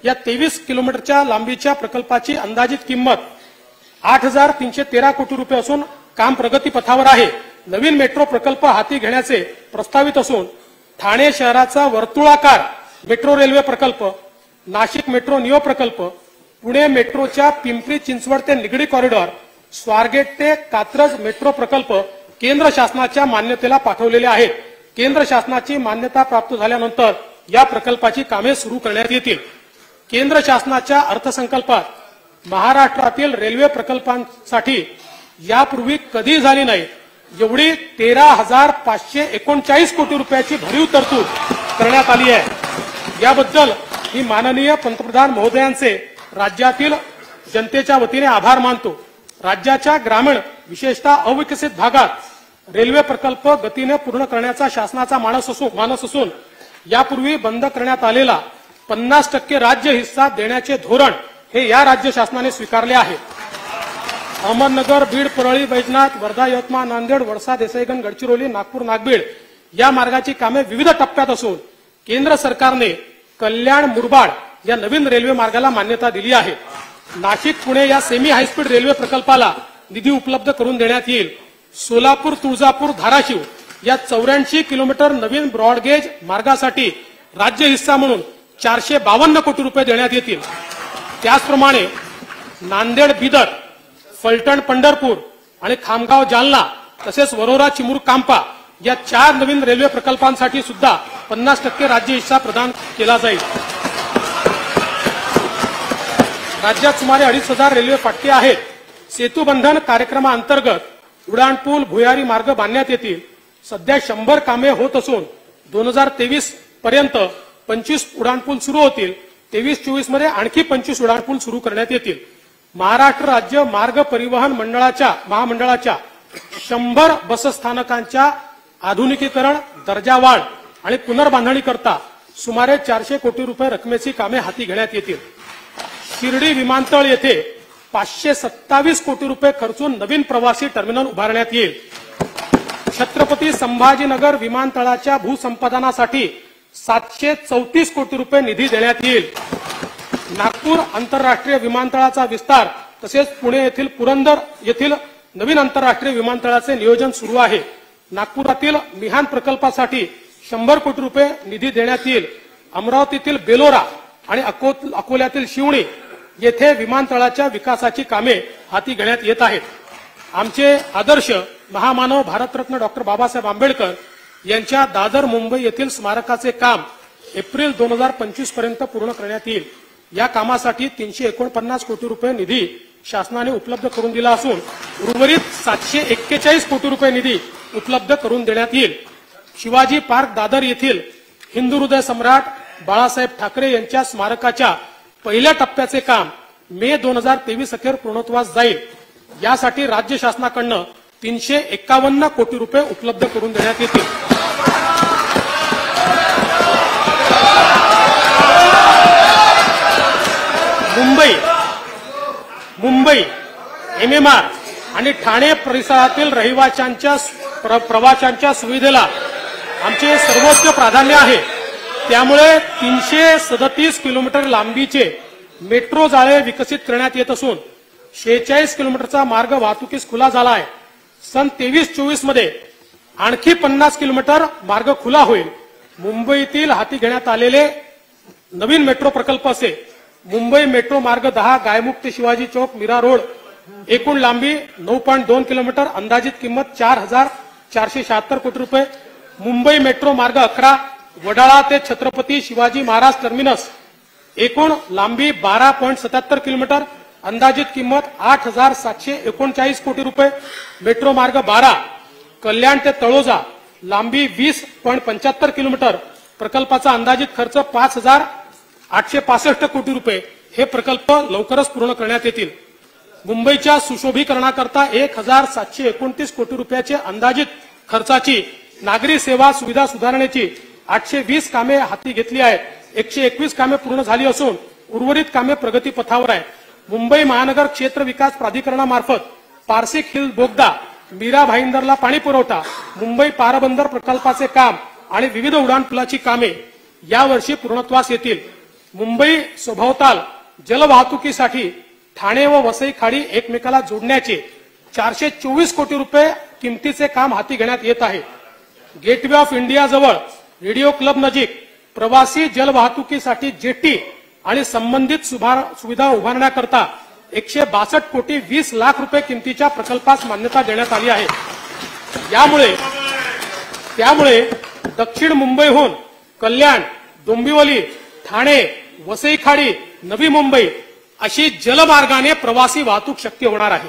या तेवीस किलोमीटरच्या लांबीच्या प्रकल्पाची अंदाजित किंमत आठ हजार तीनशे तेरा कोटी रुपये असून काम प्रगतीपथावर आहे। नवीन मेट्रो प्रकल्प हाती घेण्याचे प्रस्तावित असून ठाणे शहराचा वर्तुळाकार मेट्रो रेल्वे प्रकल्प, नाशिक मेट्रो नियो प्रकल्प, पुणे मेट्रोच्या पिंपरी चिंचवड ते निगडी कॉरिडॉर, स्वारगेट ते कात्रज मेट्रो प्रकल्प केंद्र शासनाच्या मान्यतेला पाठवलेले आहेत। केंद्र शासनाची मान्यता प्राप्त झाल्यानंतर या प्रकल्पाची कामे सुरू करण्यात येतील। केंद्र शासनाच्या अर्थसंकल्पात महाराष्ट्रातील रेल्वे प्रकल्पांसाठी यापूर्वी कधी झाली नाही एवढी तेरा हजार पाचशे एकोणचाळीस कोटी रुपयाची भरीव तरतूद करण्यात आली आहे। याबद्दल मी माननीय पंतप्रधान महोदयांचे राज्यातील जनतेच्या वतीने आभार मानतो। राज्याच्या ग्रामीण विशेषतः अविकसित भागात रेल्वे प्रकल्प गतीने पूर्ण करण्याचा शासनाचा मानस असून मानस असून यापूर्वी बंद करण्यात आलेला पन्नास टक्के राज्य हिस्सा देण्याचे धोरण हे या राज्य शासनाने स्वीकारले आहे। अहमदनगर, बीड, परळी, वैजनाथ, वर्धा, यवतमाळ, नांदेड, वडसा, देसाईगंज, गडचिरोली, नागपूर, नागबीड या मार्गाची कामे विविध टप्प्यात असून केंद्र सरकारने कल्याण मुरबाड या नवीन रेल्वे मार्गाला मान्यता दिली आहे। नाशिक पुणे या सेमी हायस्पीड रेल्वे प्रकल्पाला निधी उपलब्ध करून देण्यात येईल। सोलापूर, तुळजापूर, धाराशिव या चौऱ्याऐंशी किलोमीटर नवीन ब्रॉडगेज मार्गासाठी राज्य हिस्सा म्हणून चारशे बावन्न कोटी रुपये देण्यात येतील। त्याचप्रमाणे नांदेड, बिदर, फलटण, पंढरपूर आणि खामगाव, जालना तसेच वरोरा, चिमूर, कांपा या चार नवीन रेल्वे प्रकल्पांसाठी सुद्धा पन्नास टक्के राज्य हिस्सा प्रदान केला जाईल। राज्यात सुमारे अडीच हजार रेल्वे फाटके आहेत। सेतुबंधन कार्यक्रमाअंतर्गत उड्डाणपूल, भुयारी मार्ग बांधण्यात येतील। सध्या शंभर कामे होत असून दोन हजार तेवीस पर्यंत पंचवीस उड्डाणपूल सुरू होतील। तेवीस चोवीस मध्ये आणखी पंचवीस उड्डाणपूल सुरू करण्यात येतील। महाराष्ट्र राज्य मार्ग परिवहन मंडळाच्या महामंडळाच्या शंभर बसस्थानकांच्या आधुनिकीकरण, दर्जा वाढ आणि पुनर्बांधणी करता सुमारे चारशे कोटी रुपये रकमेची कामे हाती घेण्यात येतील। शिर्डी विमानतळ येथे पाचशे सत्तावीस कोटी रुपये खर्चून नवीन प्रवासी टर्मिनल उभारण्यात येईल। छत्रपती संभाजीनगर विमानतळाच्या भूसंपादनासाठी सातशे चौतीस कोटी रुपये निधी देण्यात येईल। नागपूर आंतरराष्ट्रीय विमानतळाचा विस्तार तसेच पुणे येथील पुरंदर येथील नवीन आंतरराष्ट्रीय विमानतळाचे नियोजन सुरू आहे। नागपुरातील मिहान प्रकल्पासाठी शंभर कोटी रुपये निधी देण्यात येईल। अमरावतीतील बेलोरा आणि अकोल्यातील शिवणी येथे विमानतळाच्या विकासाची कामे हाती घेण्यात येत आहेत। आमचे आदर्श महामानव भारतरत्न डॉक्टर बाबासाहेब आंबेडकर यांच्या दादर मुंबई येथील स्मारकाचे काम एप्रिल दोन हजार पंचवीस पर्यंत पूर्ण करण्यात येईल। या कामासाठी तीनशे एकोणपन्नास कोटी रुपये निधी शासनाने उपलब्ध करून दिला असून उर्वरित सातशे एक्केचाळीस कोटी रुपये निधी उपलब्ध करून देण्यात येईल। शिवाजी पार्क दादर येथील हिंदू हृदय सम्राट बाळासाहेब ठाकरे यांच्या स्मारकाच्या पहिल्या टप्प्याचे काम मे दोन हजार तेवीस अखेर पूर्णत्वास जाईल। यासाठी राज्य शासनाकडून तीनशे एक्कावन्न कोटी रुपये उपलब्ध करून देण्यात येतील। मुंबई मुंबई एमएमआर आणि ठाणे परिसरातील रहिवाशांच्या प्रवाशांच्या सुविधेला आमचे सर्वोच्च प्राधान्य आहे। त्यामुळे तीनशे सदतीस किलोमीटर लांबीचे मेट्रो जाळे विकसित करण्यात येत असून शेहेचाळीस किलोमीटरचा मार्ग वाहतुकीस खुला झाला आहे। सन तेवीस चोवीस मध्ये आणखी पन्नास किलोमीटर मार्ग खुला होईल। मुंबईतील हाती घेण्यात आलेले नवीन मेट्रो प्रकल्प असे मुंबई मेट्रो मार्ग दहा गायमुख ते शिवाजी चौक मीरा रोड एकूण लांबी नऊ पॉईंट दोन किलोमीटर, अंदाजित किंमत चार हजार चारशे शहात्तर कोटी रुपये। मुंबई मेट्रो मार्ग अकरा वडाळा ते छत्रपती शिवाजी महाराज टर्मिनस एकूण लांबी बारा पॉईंट सत्याहत्तर किलोमीटर, अंदाजित किंमत आठ हजार सातशे एकोणचाळीस कोटी रुपये। मेट्रो मार्ग बारा कल्याण ते तळोजा लांबी वीस पॉईंट पंच्याहत्तर किलोमीटर, प्रकल्पाचा अंदाजित खर्च पाच हजार आठशे पासष्ट कोटी रुपये। हे प्रकल्प लवकरच पूर्ण करण्यात येतील। मुंबईच्या सुशोभीकरणाकरता एक हजार सातशे एकोणतीस कोटी रुपयाचे अंदाजित खर्चाची नागरी सेवा सुविधा सुधारण्याची आठशे वीस कामे हाती घेतली आहेत। एकशे एकवीस कामे पूर्ण झाली असून उर्वरित कामे प्रगतीपथावर आहेत। मुंबई महानगर क्षेत्र विकास प्राधिकरणामार्फत पारसिक हिल बोगदा, मीरा भाईंदरला पाणी पुरवठा, मुंबई पारबंदर प्रकल्पाचे काम आणि विविध उड्डाणपुलाची कामे यावर्षी पूर्णत्वास येतील। मुंबई सभोवताल जलवाहतुकीसाठी ठाणे व वसई खाडी एकमेकाला जोडण्याचे चारशे चोवीस कोटी रुपये किमतीचे काम हाती घेण्यात येत आहे. गेटवे ऑफ इंडिया जवळ रेडिओ क्लब नजीक प्रवासी जलवाहतुकीसाठी जेटी आणि संबंधित सुविधा उभारण्याकरता एकशे बासष्ट कोटी वीस लाख रुपये किमतीच्या प्रकल्पास मान्यता देण्यात आली आहे. यामुळे त्यामुळे दक्षिण मुंबईहून कल्याण, डोंबिवली, ठाणे, वसई खाडी, नवी मुंबई अशी जलमार्गाने प्रवासी वाहतूक शक्य होणार आहे.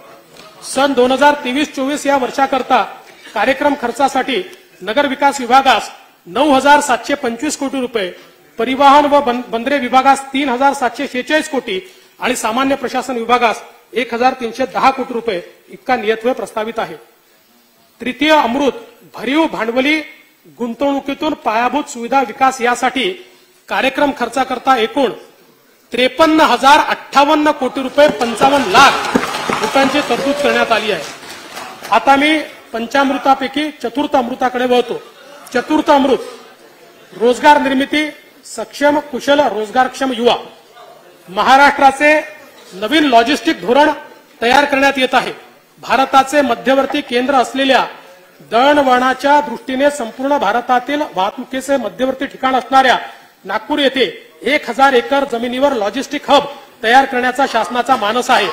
सन दोन हजार तेवीस चोवीस या वर्षाकरता कार्यक्रम खर्चासाठी नगर विकास विभागास नऊ हजार सातशे पंचवीस कोटी रुपये, परिवहन व बंदरे विभागास तीन हजार सातशे शेहेचाळीस कोटी आणि सामान्य प्रशासन विभागास एक हजार तीनशे दहा कोटी रुपये इतका नियतव्यय प्रस्तावित आहे. तृतीय अमृत भरीव भांडवली गुंतवणुकीतून पायाभूत सुविधा विकास यासाठी कार्यक्रम खर्चाकरता एकूण त्रेपन्न हजार अठ्ठावन्न कोटी रुपये पंचावन्न लाख रुपयांची तरतूद करण्यात आली आहे. आता मी पंचामृतापैकी चतुर्थ अमृताकडे वळतो. चतुर्थ अमृत रोजगार निर्मिती, सक्षम कुशल रोजगारक्षम युवा. महाराष्ट्राचे नवीन लॉजिस्टिक धोरण तयार करण्यात येत आहे. भारताचे मध्यवर्ती केंद्र असलेल्या दळणवळणाच्या दृष्टीने संपूर्ण भारतातील वाहतुकीचे मध्यवर्ती ठिकाण असणाऱ्या नागपूर येथे एक हजार एकर जमिनीवर लॉजिस्टिक हब तयार करण्याचा शासनाचा मानस आहे.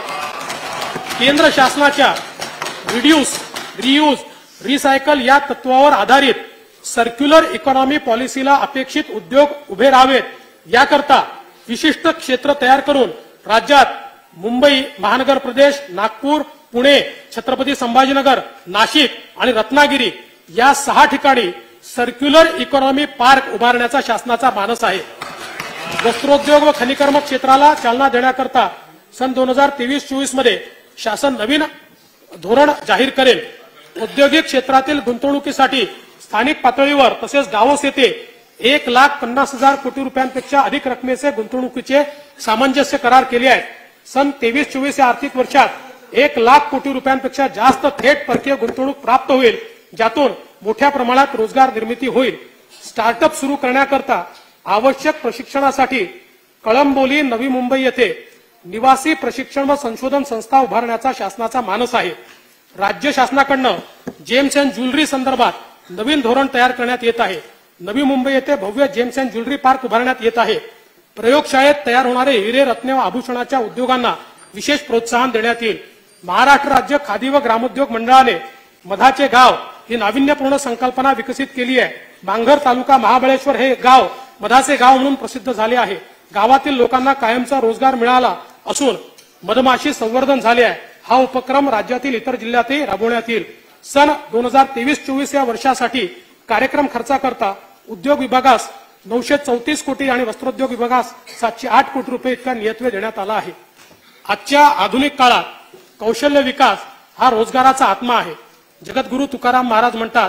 केंद्र शासनाच्या रिड्यूस, रियूज, रिसायकल या तत्वावर आधारित सर्क्युलर इकॉनॉमी पॉलिसीला अपेक्षित उद्योग उभे राहावेत याकरता विशिष्ट क्षेत्र तयार करून राज्यात मुंबई महानगर प्रदेश, नागपूर, पुणे, छत्रपती संभाजीनगर, नाशिक आणि रत्नागिरी या सहा ठिकाणी सर्क्युलर इकॉनॉमी पार्क उभारण्याचा शासनाचा मानस आहे. वस्त्रोद्योग व खनिकर्म क्षेत्राला चालना देण्याकरता सन दोन हजार तेवीस चोवीस मध्ये शासन नवीन धोरण जाहीर करेल. औद्योगिक क्षेत्रातील गुंतवणुकीसाठी स्थानिक पातळीवर तसेच गावोस येथे एक लाख पन्नास हजार कोटी रुपयांपेक्षा अधिक रकमेचे गुंतवणुकीचे सामंजस्य करार केले आहेत. सन तेवीस चोवीस या आर्थिक वर्षात एक लाख कोटी रुपयांपेक्षा जास्त थेट परकीय गुंतवणूक प्राप्त होईल, ज्यातून मोठ्या प्रमाणात रोजगार निर्मिती होईल. स्टार्टअप सुरू करण्याकरता आवश्यक प्रशिक्षणासाठी कळंबोली, नवी मुंबई येथे निवासी प्रशिक्षण व संशोधन संस्था उभारण्याचा शासनाचा मानस आहे. राज्य शासनाकडून जेम्स अँड ज्वेलरी संदर्भात नवीन धोरण तयार करण्यात येत आहे. नवी मुंबई येथे भव्य जेम्स अँड ज्वेलरी पार्क उभारण्यात येत आहे. प्रयोगशाळेत तयार होणारे हिरे, रत्ने व आभूषणाच्या उद्योगांना विशेष प्रोत्साहन देण्यात येईल. महाराष्ट्र राज्य खादी व ग्रामोद्योग मंडळाने मधाचे गाव ही नाविन्यपूर्ण संकल्पना विकसित केली आहे. बांगर तालुका महाबळेश्वर हे गाव मधाचे गाव म्हणून प्रसिद्ध झाले आहे. गावातील लोकांना कायमचा रोजगार मिळाला असून मधमाशी संवर्धन झाले आहे. हा उपक्रम राज्यातील इतर जिल्ह्यातही राबवण्यात येईल. सन दोन हजार तेवीस चोवीस या वर्षासाठी कार्यक्रम खर्चाकरता उद्योग विभागास नऊशे चौतीस कोटी आणि वस्त्रोद्योग विभागास सातशे आठ कोटी रुपये इतका नियतव्यय देण्यात आला आहे. आजच्या आधुनिक काळात कौशल्य विकास हा रोजगाराचा आत्मा आहे. जगद्गुरु तुकाराम महाराज म्हणतात,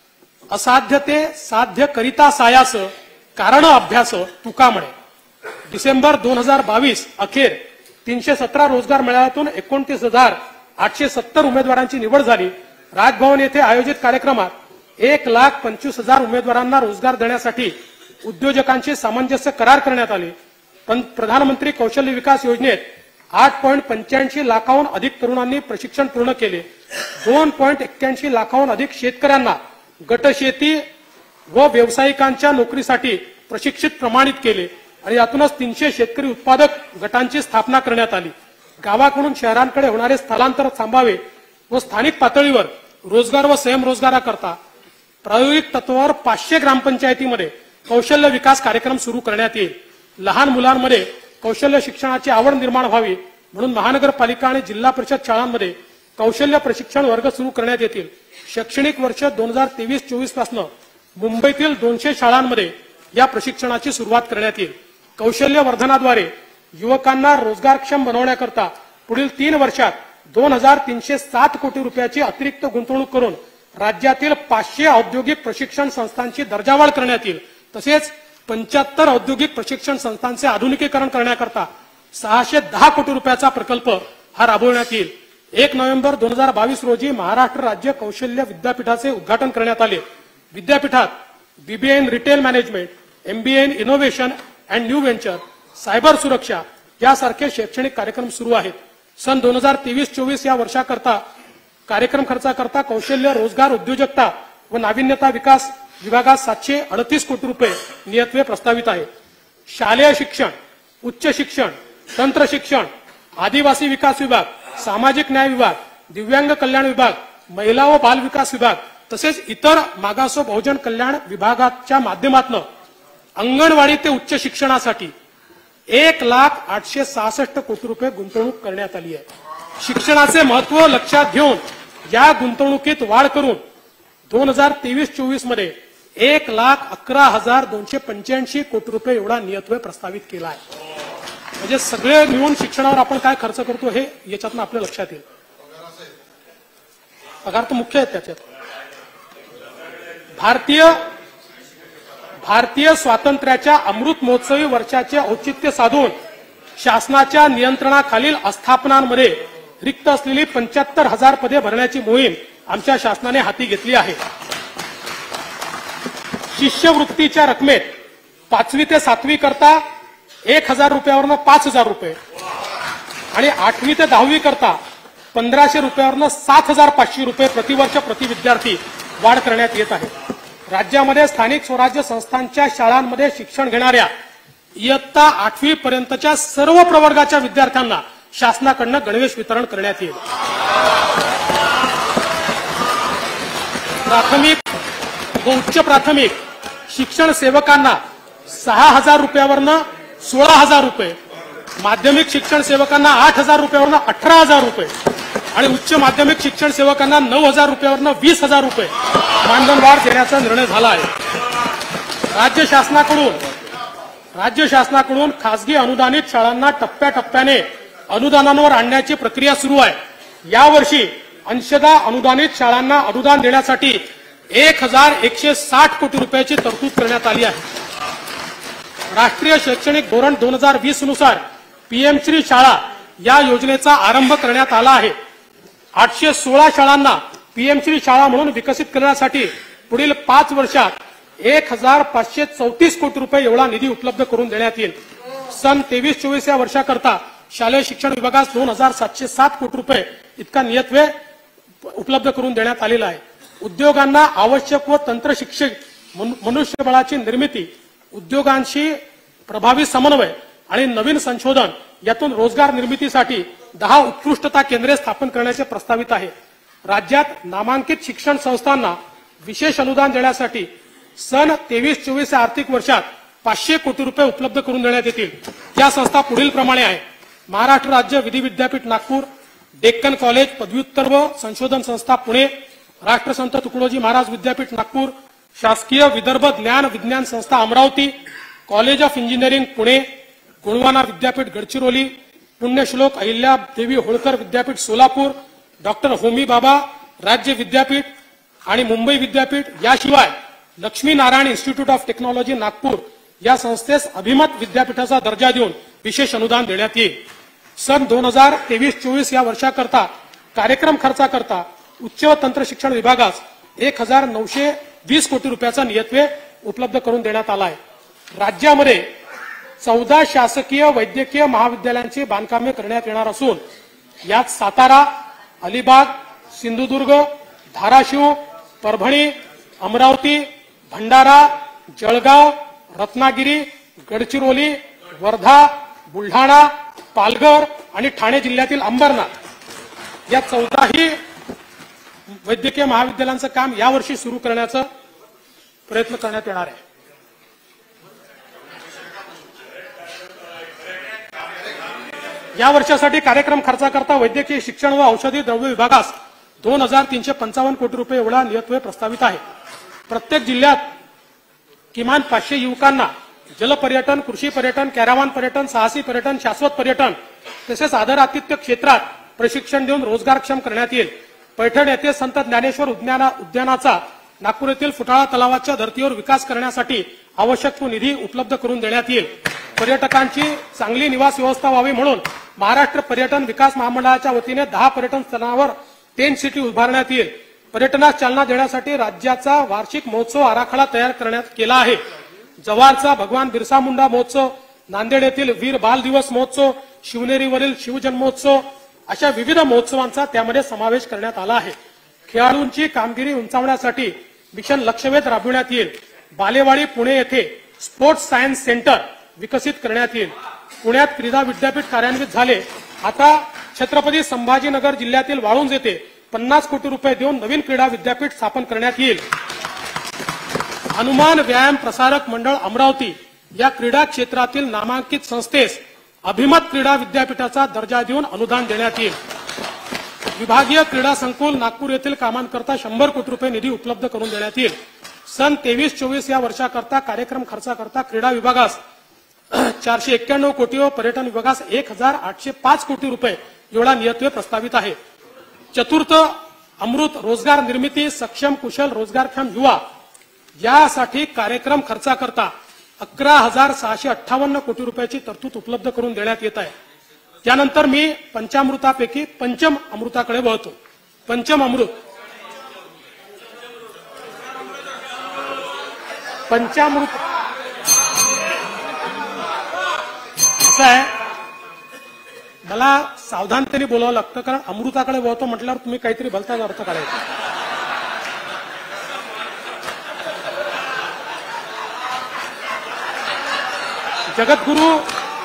असाध्य ते साध्य करिता सायास कारण अभ्यास तुका म्हणे. डिसेंबर दोन हजार बावीस अखेर तीनशे सतरा रोजगार मेळाव्यातून एकोणतीस हजार आठशे सत्तर उमेदवारांची निवड झाली. राजभवन येथे आयोजित कार्यक्रमात एक लाख पंचवीस हजार उमेदवारांना रोजगार देण्यासाठी उद्योजकांशी सामंजस्य करार करण्यात आले. प्रधानमंत्री कौशल्य विकास योजनेत आठ पॉईंट पंच्याऐंशी लाखाहून अधिक तरुणांनी प्रशिक्षण पूर्ण केले. दोन पॉईंट एक्क्याऐंशी लाखाहून अधिक शेतकऱ्यांना गटशेती व व्यावसायिकांच्या नोकरीसाठी प्रशिक्षित प्रमाणित केले आणि यातूनच तीनशे शेतकरी उत्पादक गटांची स्थापना करण्यात आली. गावाकडून शहरांकडे होणारे स्थलांतर थांबावे व स्थानिक पातळीवर रोजगार व स्वयंरोजगाराकरता प्रायोगिक तत्वावर पाचशे ग्रामपंचायतीमध्ये कौशल्य विकास कार्यक्रम सुरू करण्यात येईल. लहान मुलांमध्ये कौशल्य शिक्षणाची आवड निर्माण व्हावी म्हणून महानगरपालिका आणि जिल्हा परिषद शाळांमध्ये कौशल्य प्रशिक्षण वर्ग सुरू करण्यात येतील. शैक्षणिक वर्ष दोन हजार तेवीस चोवीस पासून मुंबईतील दोनशे शाळांमध्ये या प्रशिक्षणाची सुरुवात करण्यात येईल. कौशल्य वर्धनाद्वारे युवकांना रोजगारक्षम बनवण्याकरता पुढील तीन वर्षात दोन हजार तीनशे सात कोटी रुपयाची अतिरिक्त गुंतवणूक करून राज्यातील पाचशे औद्योगिक प्रशिक्षण संस्थांची दर्जावाढ करण्यात येईल. तसेच पंच्याहत्तर औद्योगिक प्रशिक्षण संस्थांचे आधुनिकीकरण करण्याकरता सहाशे दहा कोटी रुपयाचा प्रकल्प हा राबवण्यात येईल. एक नोव्हेंबर दोन हजार बावीस रोजी महाराष्ट्र राज्य कौशल्य विद्यापीठाचे उद्घाटन करण्यात आले. विद्यापीठात BBA in retail management, MBA in innovation and new venture, cyber सुरक्षा यासारखे शैक्षणिक कार्यक्रम सुरू आहेत. सन दोन हजार तेवीस चोवीस या वर्षाकरता कार्यक्रम खर्चाकरता कौशल्य, रोजगार, उद्योजकता व नाविन्यता विकास विभागात सातशे अडतीस कोटी रुपये नियतव्यय प्रस्तावित आहे. शालेय शिक्षण, उच्च शिक्षण, तंत्र शिक्षण, आदिवासी विकास विभाग, सामाजिक न्याय विभाग, दिव्यांग कल्याण विभाग, महिला व बाल विकास विभाग तसेच इतर मागास व बहुजन कल्याण विभागाच्या माध्यमातून अंगणवाडी ते उच्च शिक्षणासाठी एक लाख आठशे सहासष्ट कोटी रुपये गुंतवणूक करण्यात आली आहे. शिक्षणाचे महत्व लक्षात घेऊन या गुंतवणुकीत वाढ करून दोन हजार तेवीस चोवीस मध्ये एक लाख अकरा हजार दोनशे पंच्याऐंशी कोटी रुपये एवढा नियतव्यय प्रस्तावित केला आहे. म्हणजे सगळे मिळून शिक्षणावर आपण काय खर्च करतो हे याच्यातून आपल्या लक्षात येईल. पगार तर मुख्य आहेत त्याच्यात. भारतीय भारतीय स्वातंत्र्याच्या अमृत महोत्सवी वर्षाचे औचित्य साधून शासनाच्या नियंत्रणाखालील आस्थापनांमध्ये रिक्त असलेली पंच्याहत्तर हजार पदे भरण्याची मोहीम आमच्या शासनाने हाती घेतली आहे. शिष्यवृत्तीच्या रकमेत पाचवी ते सातवी करता एक हजार रुपयावरनं पाच हजार रुपये आणि आठवी ते दहावी करता पंधराशे रुपयावरनं सात हजार पाचशे रुपये प्रतिवर्ष प्रति विद्यार्थी वाढ करण्यात येत आहे. राज्यामध्ये स्थानिक स्वराज्य संस्थांच्या शाळांमध्ये शिक्षण घेणाऱ्या इयत्ता आठवी पर्यंतच्या सर्व प्रवर्गाच्या विद्यार्थ्यांना शासनाकडून गणवेश वितरण करण्यात येईल. प्राथमिक व उच्च प्राथमिक शिक्षण सेवकांना सहा हजार रुपयावरनं सोळा हजार रुपये, माध्यमिक शिक्षण सेवकांना आठ हजार रुपयावरनं अठरा हजार रुपये आणि उच्च माध्यमिक शिक्षण सेवकांना नऊ हजार रुपयावरनं वीस हजार रुपये मानधनवाढ देण्याचा निर्णय झाला आहे. राज्य शासनाकडून राज्य शासनाकडून खासगी अनुदानित शाळांना टप्प्याटप्प्याने अनुदानांवर आणण्याची प्रक्रिया सुरू आहे. यावर्षी अंशतः अनुदानित शाळांना अनुदान देण्यासाठी एक हजार एकशे साठ कोटी रुपयाची तरतूद करण्यात आली आहे. राष्ट्रीय शैक्षणिक धोरण दोन हजार वीस नुसार पीएम श्री शाळा या योजनेचा आरंभ करण्यात आला आहे. आठशे सोळा शाळांना पीएम श्री शाळा म्हणून विकसित करण्यासाठी पुढील पाच वर्षात एक हजार पाचशे चौतीस कोटी रुपये एवढा निधी उपलब्ध करून देण्यात येईल. सन तेवीस चोवीस या वर्षाकरता शालेय शिक्षण विभागास दोन हजार सातशे सात कोटी रुपये इतका नियतव्यय उपलब्ध करून देण्यात आलेला आहे. उद्योगांना आवश्यक व तंत्र शिक्षक मनुष्यबळाची निर्मिती, उद्योगांशी प्रभावी समन्वय आणि नवीन संशोधन यातून रोजगार निर्मितीसाठी दहा उत्कृष्टता केंद्रे स्थापन करण्याचे प्रस्तावित आहे. राज्यात नामांकित शिक्षण संस्थांना विशेष अनुदान देण्यासाठी सन तेवीस चोवीस या आर्थिक वर्षात पाचशे कोटी रुपये उपलब्ध करून देण्यात येतील. या संस्था पुढील प्रमाणे आहे. महाराष्ट्र राज्य विधी विद्यापीठ नागपूर, डेक्कन कॉलेज पदव्युत्तर व संशोधन संस्था पुणे, राष्ट्रसंत तुकडोजी महाराज विद्यापीठ नागपूर, शासकीय विदर्भ ज्ञान विज्ञान संस्था Amravati, college of engineering Pune, Gondwana विद्यापीठ गडचिरोली, पुण्यश्लोक अहिल्या देवी होळकर विद्यापीठ सोलापूर, डॉक्टर होमी बाबा राज्य विद्यापीठ आणि मुंबई विद्यापीठ याशिवाय Laxmi Narayan institute of technology Nagpur या संस्थेस अभिमत विद्यापीठाचा दर्जा देऊन विशेष अनुदान देण्यात येईल. सन दोन हजार तेवीस चोवीस या वर्षाकरता कार्यक्रम खर्चाकरता उच्च व तंत्र शिक्षण विभागास एक हजार नऊशे वीस कोटी रुपयाचा नियतव्यय उपलब्ध करून देण्यात आला आहे. राज्यामध्ये चौदा शासकीय वैद्यकीय महाविद्यालयांची बांधकामे करण्यात येणार असून यात सातारा, अलिबाग, सिंधुदुर्ग, धाराशिव, परभणी, अमरावती, भंडारा, जळगाव, रत्नागिरी, गडचिरोली, वर्धा, बुलढाणा, पालघर आणि ठाणे जिल्ह्यातील अंबरनाथ या चौदाही वैद्यकीय महाविद्यालयांचं काम यावर्षी सुरू करण्याचा प्रयत्न करण्यात येणार आहे. या वर्षासाठी कार्यक्रम खर्चाकरता वैद्यकीय शिक्षण व औषधी द्रव्य विभागास दोन हजार तीनशे पंचावन्न कोटी रुपये एवढा नियतव्यय प्रस्तावित आहे. प्रत्येक जिल्ह्यात किमान पाचशे युवकांना जलपर्यटन, कृषी पर्यटन, कॅरावान पर्यटन, साहसी पर्यटन, शाश्वत पर्यटन तसेच आदर आतिथ्य क्षेत्रात प्रशिक्षण देऊन रोजगारक्षम करण्यात येईल. पैठण येथे संत ज्ञानेश्वर उद्यानाचा नागपूर येथील फुटाळा तलावाच्या धर्तीवर विकास करण्यासाठी आवश्यक तो निधी उपलब्ध करून देण्यात येईल. पर्यटकांची चांगली निवास व्यवस्था व्हावी म्हणून महाराष्ट्र पर्यटन विकास महामंडळाच्या वतीने दहा पर्यटन स्थळांवर टेंट सिटी उभारण्यात येईल. पर्यटनास चालना देण्यासाठी राज्याचा वार्षिक महोत्सव आराखडा तयार करण्यात केला आहे. जव्हारचा भगवान बिरसा मुंडा महोत्सव, नांदेड येथील वीर बाल दिवस महोत्सव, शिवनेरीवरील शिवजन्मोत्सव अशा विविध महोत्सवांचा त्यामध्ये समावेश करण्यात आला आहे. खेळाडूंची कामगिरी उंचावण्यासाठी मिशन लक्षवेध राबविण्यात येईल. बालेवाडी पुणे येथे स्पोर्ट्स सायन्स सेंटर विकसित करण्यात येईल. पुण्यात क्रीडा विद्यापीठ कार्यान्वित झाले. आता छत्रपती संभाजीनगर जिल्ह्यातील वाळुंज येथे पन्नास कोटी रुपये देऊन नवीन क्रीडा विद्यापीठ स्थापन करण्यात येईल. हनुमान व्यायाम प्रसारक मंडळ अमरावती या क्रीडा क्षेत्रातील नामांकित संस्थेस अभिमत क्रीडा विद्यापीठाचा दर्जा देऊन अनुदान देण्यात येईल. विभागीय क्रीडा संकुल नागपूर येथील कामांकरता शंभर कोटी रुपये निधी उपलब्ध करून देण्यात येईल. सन तेवीस चोवीस या वर्षाकरता कार्यक्रम खर्चाकरता क्रीडा विभागास चारशे एक्क्याण्णव कोटी व पर्यटन विभागास एक हजार आठशे पाच कोटी रुपये एवढा नियतव्यय प्रस्तावित आहे. चतुर्थ अमृत रोजगार निर्मिती सक्षम कुशल रोजगारक्षम युवा यासाठी कार्यक्रम खर्चाकरता अकरा हजार सहाशे अठ्ठावन्न कोटी रुपयाची तरतूद उपलब्ध करून देण्यात येत आहे. त्यानंतर मी पंचामृतापैकी पंचम अमृताकडे वळतो. पंचम अमृत पंचामृत असं आहे, मला सावधानतेने बोलावं लागतं कारण अमृताकडे वळतो म्हटल्यावर तुम्ही काहीतरी भलताच अर्थ काढायचा. जगद्गुरु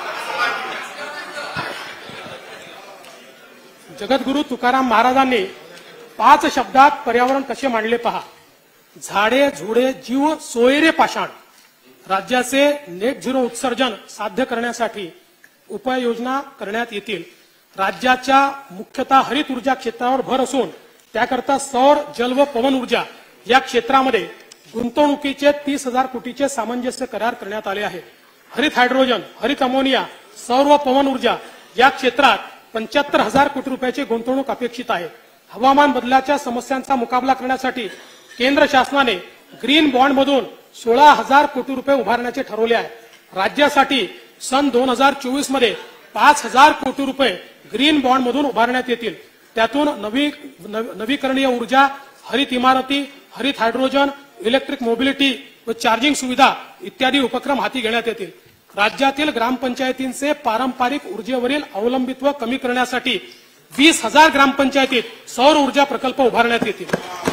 जगद्गुरु तुकाराम महाराजांनी पाच शब्दात पर्यावरण कसे मांडले पहा. झाडे झुडे जीव सोयरे पाषाण. राज्याचे नेट झिरो उत्सर्जन साध्य करण्यासाठी उपाययोजना करण्यात येतील. राज्याच्या मुख्यतः हरित ऊर्जा क्षेत्रावर भर असून त्याकरता सौर जल व पवन ऊर्जा या क्षेत्रामध्ये गुंतवणुकीचे तीस हजार कोटीचे सामंजस्य करार करण्यात आले आहे. हरित हायड्रोजन, हरित अमोनिया, सौर व पवन ऊर्जा या क्षेत्रात पंच्याहत्तर हजार कोटी रुपयाची गुंतवणूक अपेक्षित आहे. हवामान बदलाच्या समस्यांचा मुकाबला करण्यासाठी केंद्र शासनाने ग्रीन बॉन्ड मधून सोळा हजार कोटी रुपये उभारण्याचे ठरवले आहे. राज्यासाठी सन दोन हजार चोवीस मध्ये पाच हजार कोटी रुपये ग्रीन बॉन्ड मधून उभारण्यात येतील. त्यातून नवी नवीकरणीय ऊर्जा, हरित इमारती, हरित हायड्रोजन, इलेक्ट्रिक मोबिलिटी व चार्जिंग सुविधा इत्यादी उपक्रम हाती घेण्यात येतील. राज्यातील ग्रामपंचायतींचे पारंपरिक ऊर्जेवरील अवलंबित्व कमी करण्यासाठी वीस हजार ग्रामपंचायतीत सौर ऊर्जा प्रकल्प उभारण्यात येतील.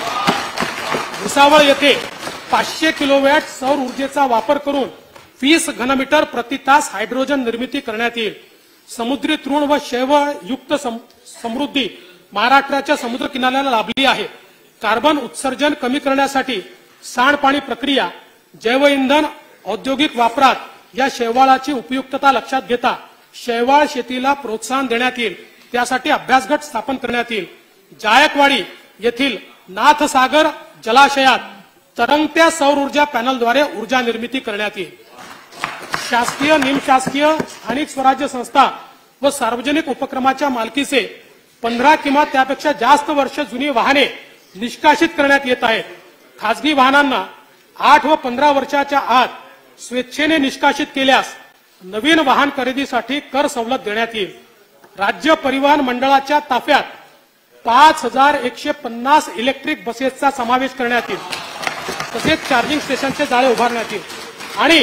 भुसावळ येथे पाचशे किलोवॅट सौर ऊर्जेचा वापर करून वीस घनमीटर प्रति तास हायड्रोजन निर्मिती करण्यात येईल. समुद्री तृण व शैव युक्त समृद्धी महाराष्ट्राच्या समुद्र किनाऱ्याला लाभली आहे. कार्बन उत्सर्जन कमी करण्यासाठी सांडपाणी प्रक्रिया, जैव इंधन औद्योगिक वापरात या शैवाळाची उपयुक्तता लक्षात घेता शैवाळ शेतीला प्रोत्साहन देण्यात येईल. त्यासाठी अभ्यासगट स्थापन करण्यात येईल. जायकवाडी येथील नाथसागर जलाशयात तरंगत्या सौर ऊर्जा पॅनलद्वारे ऊर्जा निर्मिती करण्यात येईल. शासकीय, निमशासकीय, स्थानिक स्वराज्य संस्था व सार्वजनिक उपक्रमाच्या मालकीचे पंधरा किंवा त्यापेक्षा जास्त वर्ष जुनी वाहने निष्कासित करण्यात येत आहेत. खासगी वाहनांना आठ व पंधरा वर्षाच्या आत स्वेच्छेने निष्कासित केल्यास नवीन वाहन खरेदीसाठी कर सवलत देण्यात येईल. राज्य परिवहन मंडळाच्या ताफ्यात पाच हजार एकशे पन्नास इलेक्ट्रिक बसेसचा समावेश करण्यात येईल. तसेच चार्जिंग स्टेशनचे जाळे उभारण्यात येईल आणि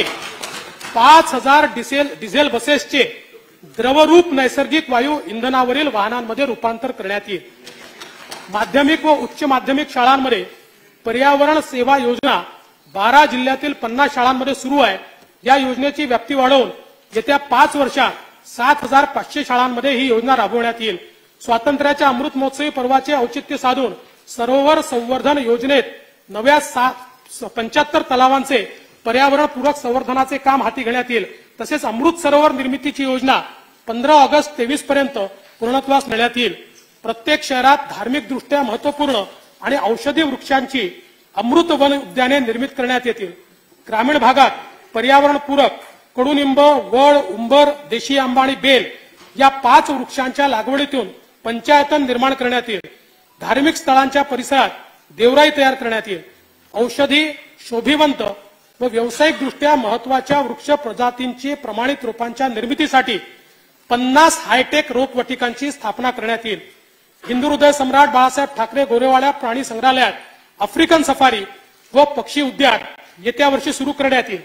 पाच हजार डिझेल डिझेल बसेसचे द्रवरूप नैसर्गिक वायू इंधनावरील वाहनांमध्ये रूपांतर करण्यात येईल. माध्यमिक व उच्च माध्यमिक शाळांमध्ये पर्यावरण सेवा योजना बारा जिल्ह्यातील पन्नास शाळांमध्ये सुरू आहे. या योजनेची व्याप्ती वाढवून येत्या पाच वर्षात सात हजार पाचशे शाळांमध्ये ही योजना राबवण्यात येईल. स्वातंत्र्याच्या अमृत महोत्सवी पर्वाचे औचित्य साधून सरोवर संवर्धन योजनेत नव्या पंच्याहत्तर तलावांचे पर्यावरणपूरक संवर्धनाचे काम हाती घेण्यात येईल. तसेच अमृत सरोवर निर्मितीची योजना पंधरा ऑगस्ट तेवीस पर्यंत पूर्णत्वास नेण्यात येईल. प्रत्येक शहरात धार्मिक दृष्ट्या महत्वपूर्ण आणि औषधी वृक्षांची अमृत वन उद्याने निर्मित करण्यात येतील. ग्रामीण भागात पर्यावरणपूरक कडुनिंब, वड, उंबर, देशी आंबा आणि बेल या पाच वृक्षांच्या लागवडीतून पंचायतन निर्माण करण्यात येईल. धार्मिक स्थळांच्या परिसरात देवराई तयार करण्यात येईल. औषधी, शोभिवंत व व्यावसायिक दृष्ट्या महत्वाच्या वृक्ष प्रजातींची प्रमाणित रोपांच्या निर्मितीसाठी पन्नास हायटेक रोपवाटिकांची स्थापना करण्यात येईल. हिंदू हृदय सम्राट बाळासाहेब ठाकरे गोरेवाडा प्राणी संग्रहालयात आफ्रिकन सफारी व पक्षी उद्यान येत्या वर्षी सुरू करण्यात येईल.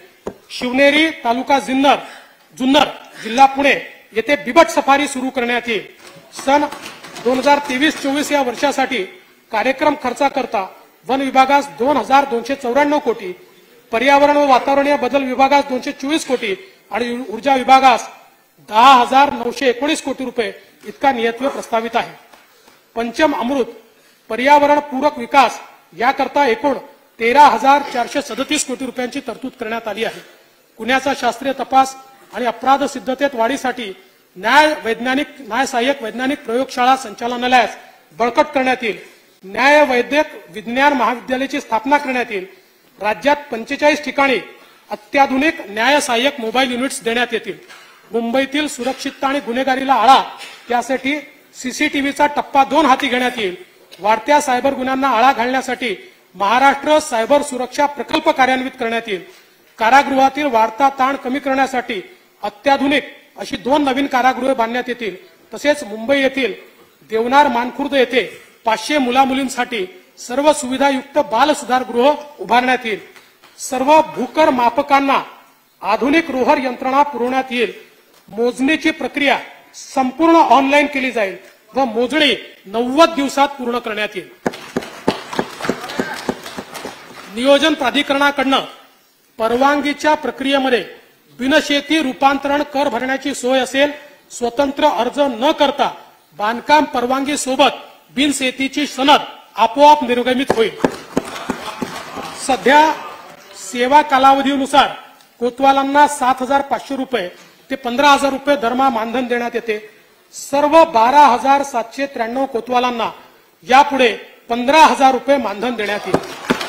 शिवनेरी तालुका जुन्नर जुन्नर जिल्हा पुणे येथे बिबट सफारी सुरू करण्यात येईल। सन दोन हजार तेवीस चोवीस या वर्षासाठी कार्यक्रम खर्चाकरता वन विभागास दोन हजार दोनशे चौऱ्याण्णव कोटी, पर्यावरण व वातावरणीय बदल विभागास दोनशे चोवीस कोटी आणि ऊर्जा विभागास दहा हजार नऊशे एकोणीस कोटी रुपये इतका नियतव्य प्रस्तावित आहे। पंचम अमृत पर्यावरण पूरक विकास याकरता एकूण तेरा हजार चारशे सदतीस कोटी रुपयांची तरतूद करण्यात आली आहे। गुन्ह्याचा शास्त्रीय तपास आणि अपराध सिद्धतेत वाढीसाठी न्याय वैज्ञानिक न्याय सहाय्यक वैज्ञानिक प्रयोगशाळा संचालनालयास बळकट करण्यात येईल। न्याय वैद्यक विज्ञान महाविद्यालयाची स्थापना करण्यात येईल। राज्यात पंचेचाळीस ठिकाणी अत्याधुनिक न्याय सहाय्यक मोबाईल युनिट्स देण्यात येतील। मुंबईतील सुरक्षितता आणि गुन्हेगारीला आळा त्यासाठी सीसीटीव्हीचा टप्पा दोन हाती घेण्यात येईल। वाढत्या सायबर गुन्ह्यांना आळा घालण्यासाठी महाराष्ट्र सायबर सुरक्षा प्रकल्प कार्यान्वित करण्यात येईल। कारागृहातील वाढता ताण कमी करण्यासाठी अत्याधुनिक अशी दोन नवीन कारागृहे बांधण्यात येतील। तसेच मुंबई येथील देवनार मानखुर्द येथे पाचशे मुला मुलींसाठी सर्व सुविधायुक्त बाल सुधारगृह उभारण्यात येईल। सर्व भूकर मापकांना आधुनिक रोहर यंत्रणा पुरवण्यात येईल। मोजणीची प्रक्रिया संपूर्ण ऑनलाईन केली जाईल व मोजणी नव्वद दिवसात पूर्ण करण्यात येईल। नियोजन प्राधिकरणाकडून परवानगीच्या प्रक्रियेमध्ये बिनशेती रूपांतरण कर भरण्याची सोय असेल। स्वतंत्र अर्ज न करता बांधकाम परवानगी सोबत बिनशेतीची सनद आपोआप निर्गमित होईल। सध्या सेवा कालावधीनुसार कोतवालांना सात हजार पाचशे रुपये ते पंधरा हजार रुपये दरमहा मानधन देण्यात येते। सर्व बारा हजार सातशे त्र्याण्णव कोतवालांना यापुढे पंधरा हजार रुपये मानधन देण्यात येईल।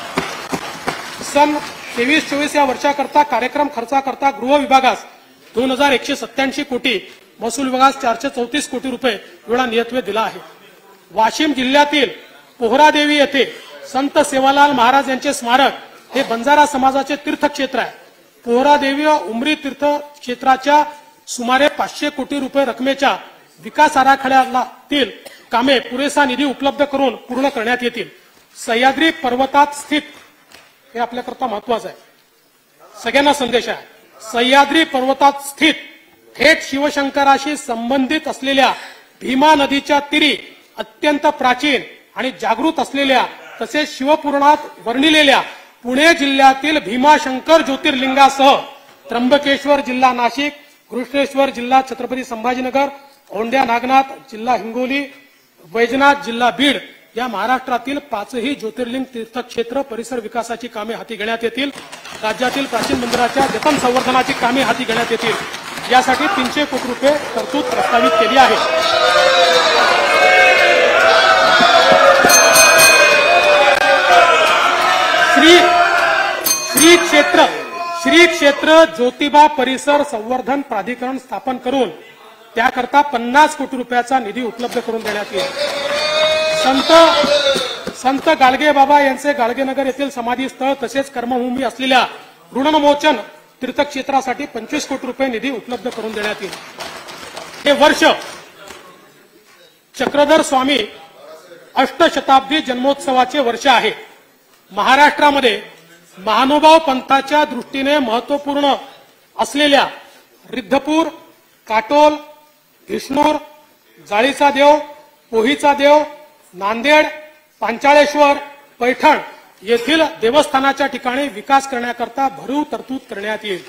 सन तेवीस चोवीस या वर्षाकरता कार्यक्रम खर्चाकरता गृह विभागास दोन हजार एकशे सत्याऐंशी कोटी, महसूल विभागास चारशे चौतीस कोटी रुपये एवढा नियतव्य दिला आहे। वाशिम जिल्ह्यातील पोहरादेवी येथे संत सेवालाल महाराज यांचे स्मारक हे बंजारा समाजाचे तीर्थक्षेत्र आहे। पोहरादेवी व उमरी तीर्थ क्षेत्राच्या सुमारे पाचशे कोटी रुपये रकमेच्या विकास आराखड्यातील कामे पुरेसा निधी उपलब्ध करून पूर्ण करण्यात येतील। सह्याद्री पर्वतात स्थित हे आपल्याकरता महत्वाचं आहे, सगळ्यांना संदेश आहे। सह्याद्री पर्वतात स्थित थेट शिवशंकराशी संबंधित असलेल्या भीमा नदीच्या तीरी अत्यंत प्राचीन आणि जागृत असलेल्या तसेच शिवपुराणात वर्णिलेल्या पुणे जिल्ह्यातील भीमाशंकर ज्योतिर्लिंगासह त्र्यंबकेश्वर जिल्हा नाशिक, घृष्णेश्वर जिल्हा छत्रपती संभाजीनगर, औंढ्या नागनाथ जिल्हा हिंगोली, वैजनाथ जिल्हा बीड या महाराष्ट्रातील पाचही ज्योतिर्लिंग तीर्थक्षेत्र परिसर विकासाची कामे हाती घेण्यात येतील। राज्यातील प्राचीन मंदिराच्या जतन संवर्धनाची कामे हाती घेण्यात येतील। यासाठी तीनशे कोटी रुपये तरतूद प्रस्तावित केली आहे। श्री श्री क्षेत्र श्री क्षेत्र ज्योतिबा परिसर संवर्धन प्राधिकरण स्थापन करून त्याकरता पन्नास कोटी रुपयाचा निधी उपलब्ध करून देण्यात येईल। संत संत गाडगे बाबा यांचे गाडगेनगर येथील समाधी स्थळ तसेच कर्मभूमी असलेल्या ऋणमोचन तीर्थक्षेत्रासाठी पंचवीस कोटी रुपये निधी उपलब्ध करून देण्यात येईल। हे वर्ष चक्रधर स्वामी अष्टशताब्दी जन्मोत्सवाचे वर्ष आहे। महाराष्ट्रामध्ये महानुभाव पंथाच्या दृष्टीने महत्वपूर्ण असलेल्या रिद्धपूर, काटोल, विष्णूर, जाळीचा देव, पोहीचा देव, नांदेड, पांचाळेश्वर, पैठण येथील देवस्थानाच्या ठिकाणी विकास करण्याकरता भरीव तरतूद करण्यात येईल।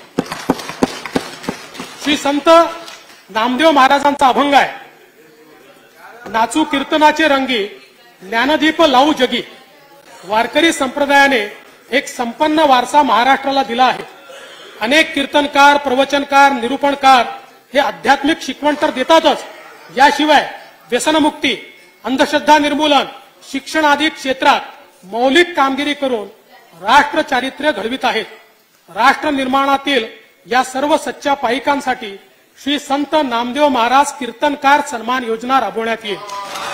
श्री संत नामदेव महाराजांचा अभंग आहे, नाचू कीर्तनाचे रंगी ज्ञानदीप लावू जगी। वारकरी संप्रदायाने एक संपन्न वारसा महाराष्ट्राला दिला आहे। अनेक कीर्तनकार, प्रवचनकार, निरूपणकार हे आध्यात्मिक शिकवण तर देतातच, याशिवाय व्यसनमुक्ती, अंधश्रद्धा निर्मूलन, शिक्षण आदी क्षेत्रात मौलिक कामगिरी करून राष्ट्र चारित्र्य घडवित आहेत। राष्ट्र निर्माणातील या सर्व सच्च्या पाईकांसाठी श्री संत नामदेव महाराज कीर्तनकार सन्मान योजना राबवण्यात येईल।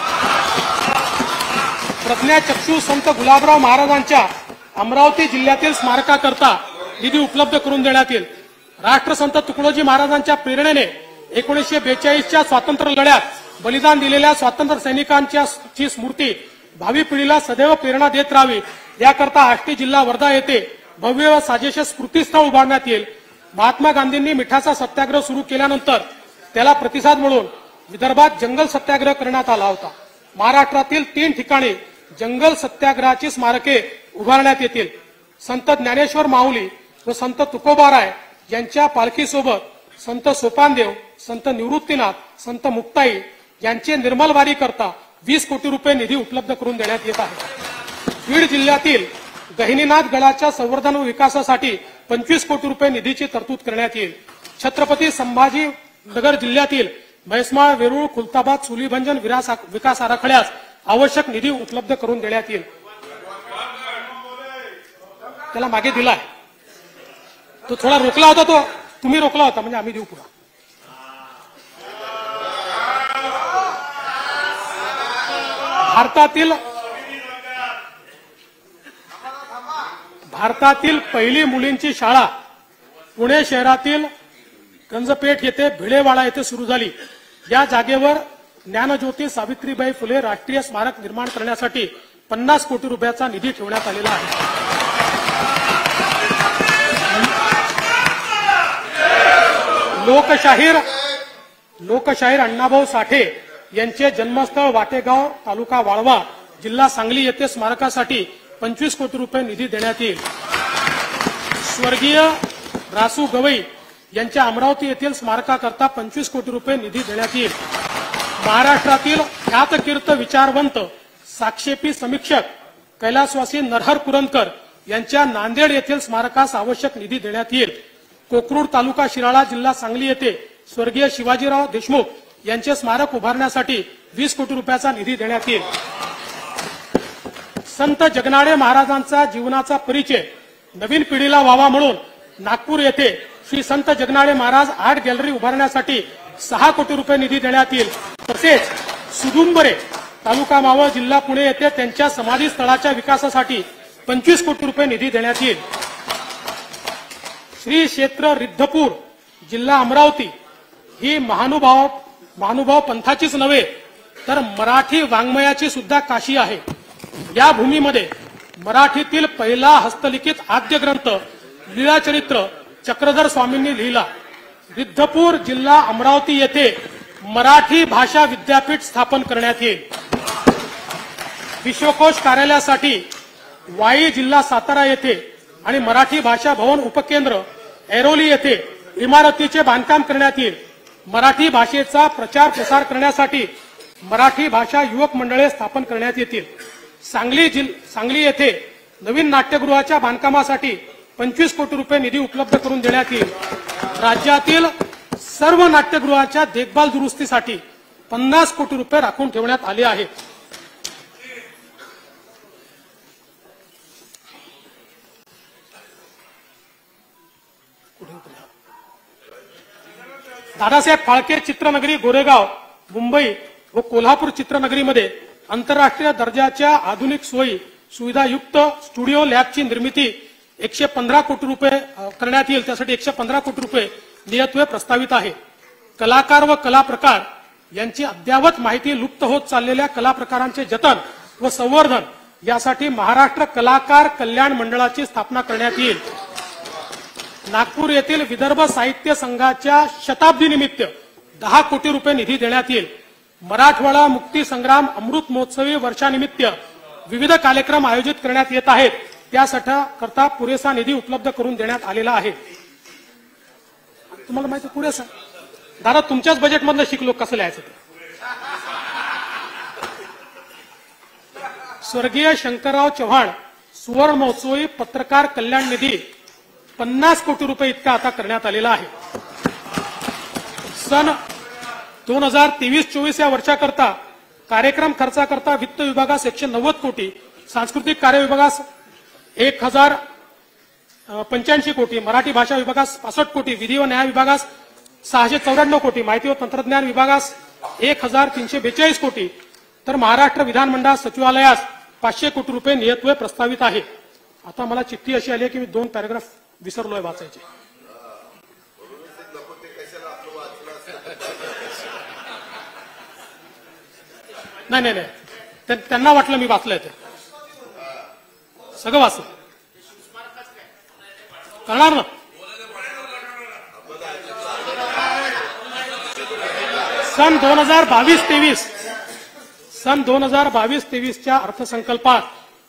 प्रज्ञाचक्षू संत गुलाबराव महाराजांच्या अमरावती जिल्ह्यातील स्मारकाकरता निधी उपलब्ध करून देण्यात येईल। राष्ट्रसंत तुकडोजी महाराजांच्या प्रेरणेने एकोणीसशे बेचाळीसच्या स्वातंत्र्य लढ्यात बलिदान दिलेल्या स्वातंत्र्य सैनिकांच्या ची स्मृती भावी पिढीला सदैव प्रेरणा देत राहावी याकरता आष्टी जिल्हा वर्धा येथे भव्य व साजेश स्मृतीस्थळ उभारण्यात येईल। महात्मा गांधींनी मिठाचा सत्याग्रह सुरू केल्यानंतर त्याला प्रतिसाद म्हणून विदर्भात जंगल सत्याग्रह करण्यात आला होता. महाराष्ट्रातील तीन ठिकाणी जंगल सत्याग्रहाची स्मारके उभारण्यात येतील. संत ज्ञानेश्वर माऊली व संत तुकोबाराय यांच्या पालखीसोबत संत सोपानदेव, संत निवृत्तीनाथ, संत मुक्ताई यांचे निर्मलवारी करता वीस कोटी रुपये निधी उपलब्ध करून देण्यात येत आहे. बीड जिल्ह्यातील गहिनीनाथ गडाच्या संवर्धन व विकासासाठी पंचवीस कोटी रुपये निधीची तरतूद करण्यात येईल. छत्रपती संभाजी नगर जिल्ह्यातील म्हैसमाळ, वेरूळ, खुलताबाद, चुलीभंजन विकास आराखड्यास आवश्यक निधी उपलब्ध करून देण्यात येईल. त्याला मागे दिलाय, तो थोडा रोखला होता, तो तुम्ही रोखला होता, म्हणजे आम्ही देऊ पुरा. भारतातील भारतातील पहिली मुलींची शाळा पुणे शहरातील गंजपेठ येथे भिडेवाडा येथे सुरू झाली. या जागेवर ज्ञानज्योती सावित्रीबाई फुले राष्ट्रीय स्मारक निर्माण करण्यासाठी पन्नास कोटी रुपयाचा निधी ठेवण्यात आलेला आहे. लोकशाहीर लोकशाहीर अण्णाभाऊ साठे यांचे जन्मस्थळ वाटेगाव, तालुका वाळवा, जिल्हा सांगली येथे स्मारकासाठी पंचवीस कोटी रुपये निधी देण्यात येईल. स्वर्गीय रासू गवई यांच्या अमरावती येथील स्मारकाकरता पंचवीस कोटी रुपये निधी देण्यात येईल. महाराष्ट्रातील ख्यातकीर्त विचारवंत साक्षेपी समीक्षक कैलासवासी नरहर कुरंदकर यांच्या नांदेड येथील स्मारकास आवश्यक निधी देण्यात येईल. कोकरूड तालुका शिराळा, जिल्हा सांगली येथे स्वर्गीय शिवाजीराव देशमुख यांचे स्मारक उभारण्यासाठी वीस कोटी रुपयाचा निधी देण्यात येईल. संत जगनाडे महाराजांचा जीवनाचा परिचय नवीन पिढीला व्हावा म्हणून नागपूर येथे श्री संत जगनाडे महाराज आर्ट गॅलरी उभारण्यासाठी सहा कोटी रुपये निधी देण्यात येईल. तसेच सुदुंबरे, तालुका मावळ, जिल्हा पुणे येथे त्यांच्या समाधी स्थळाच्या विकासासाठी पंचवीस कोटी रुपये निधी देण्यात येईल. श्री क्षेत्र रिद्धपूर, जिल्हा अमरावती ही महानुभाव महानुभाव पंथाचीच नव्हे तर मराठी वाङ्मयाची सुद्धा काशी आहे. या भूमीमध्ये मराठीतील पहिला हस्तलिखित आद्य ग्रंथ लीळाचरित्र चक्रधर स्वामींनी लिहिला. रिद्धपूर, जिल्हा अमरावती येथे मराठी भाषा विद्यापीठ स्थापन करण्यात येईल. विश्वकोश कार्यालयासाठी वाई, जिल्हा सातारा येथे आणि मराठी भाषा भवन उपकेंद्र ऐरोली येथे इमारतीचे बांधकाम करण्यात येईल. मराठी भाषेचा प्रचार प्रसार करण्यासाठी मराठी भाषा युवक मंडळे स्थापन करण्यात येतील. सांगली जिल सांगली येथे नवीन नाट्यगृहाच्या बांधकामासाठी पंचवीस कोटी रुपये निधी उपलब्ध करून देण्यात येईल. राज्यातील सर्व नाट्यगृहाच्या देखभाल दुरुस्तीसाठी पन्नास कोटी रुपये राखून ठेवण्यात आले आहेत. दादासाहेब फाळके चित्रनगरी गोरेगाव, मुंबई व कोल्हापूर चित्रनगरीमध्ये आंतरराष्ट्रीय दर्जाच्या आधुनिक सोयी सुविधायुक्त स्टुडिओ लॅबची निर्मिती एकशे पंधरा कोटी रुपये करण्यात येईल. त्यासाठी एकशे पंधरा कोटी रुपये नियतव्यय प्रस्तावित आहे. कलाकार व कला प्रकार यांची अद्यावत माहिती लुप्त होत चाललेल्या कला प्रकारांचे जतन व संवर्धन यासाठी महाराष्ट्र कलाकार कल्याण मंडळाची स्थापना करण्यात येईल. नागपूर येथील विदर्भ साहित्य संघाच्या शताब्दी निमित्त दहा कोटी रुपये निधी देण्यात येईल. मराठवाडा मुक्ती संग्राम अमृत महोत्सवी वर्षानिमित्त विविध कार्यक्रम आयोजित करण्यात येत आहेत. त्यासाठी करता पुरेसा निधी उपलब्ध करून देण्यात आलेला आहे. तुम्हाला माहिती पुरेसा दादा तुमच्याच बजेटमधनं शिकलो कसं लिहायचं ते. स्वर्गीय शंकरराव चव्हाण सुवर्ण महोत्सवी पत्रकार कल्याण निधी पन्नास कोटी रुपये इतका आता करण्यात आलेला आहे. सन दोन हजार तेवीस चोवीस या वर्षाकरता कार्यक्रम खर्चाकरता वित्त विभागास एकशे नव्वद कोटी, सांस्कृतिक कार्य विभागास एक हजार पंच्याऐंशी कोटी, मराठी भाषा विभागास पासष्ट कोटी, विधी व न्याय विभागास सहाशे चौऱ्याण्णव कोटी, माहिती व तंत्रज्ञान विभागास एक हजार तीनशे बेचाळीस कोटी, तर महाराष्ट्र विधानमंडळ सचिवालयास पाचशे कोटी रुपये नियतव्यय प्रस्तावित आहे. आता मला चिठ्ठी अशी आली आहे की मी दोन पॅराग्राफ विसरलोय वाचायचे. नाही नाही नाही त्यांना वाटलं मी वाचलंय ते सगळं वाचलं करणार ना. सन दोन हजार बावीस तेवीस सन दोन हजार बावीस तेवीसच्या अर्थसंकल्पात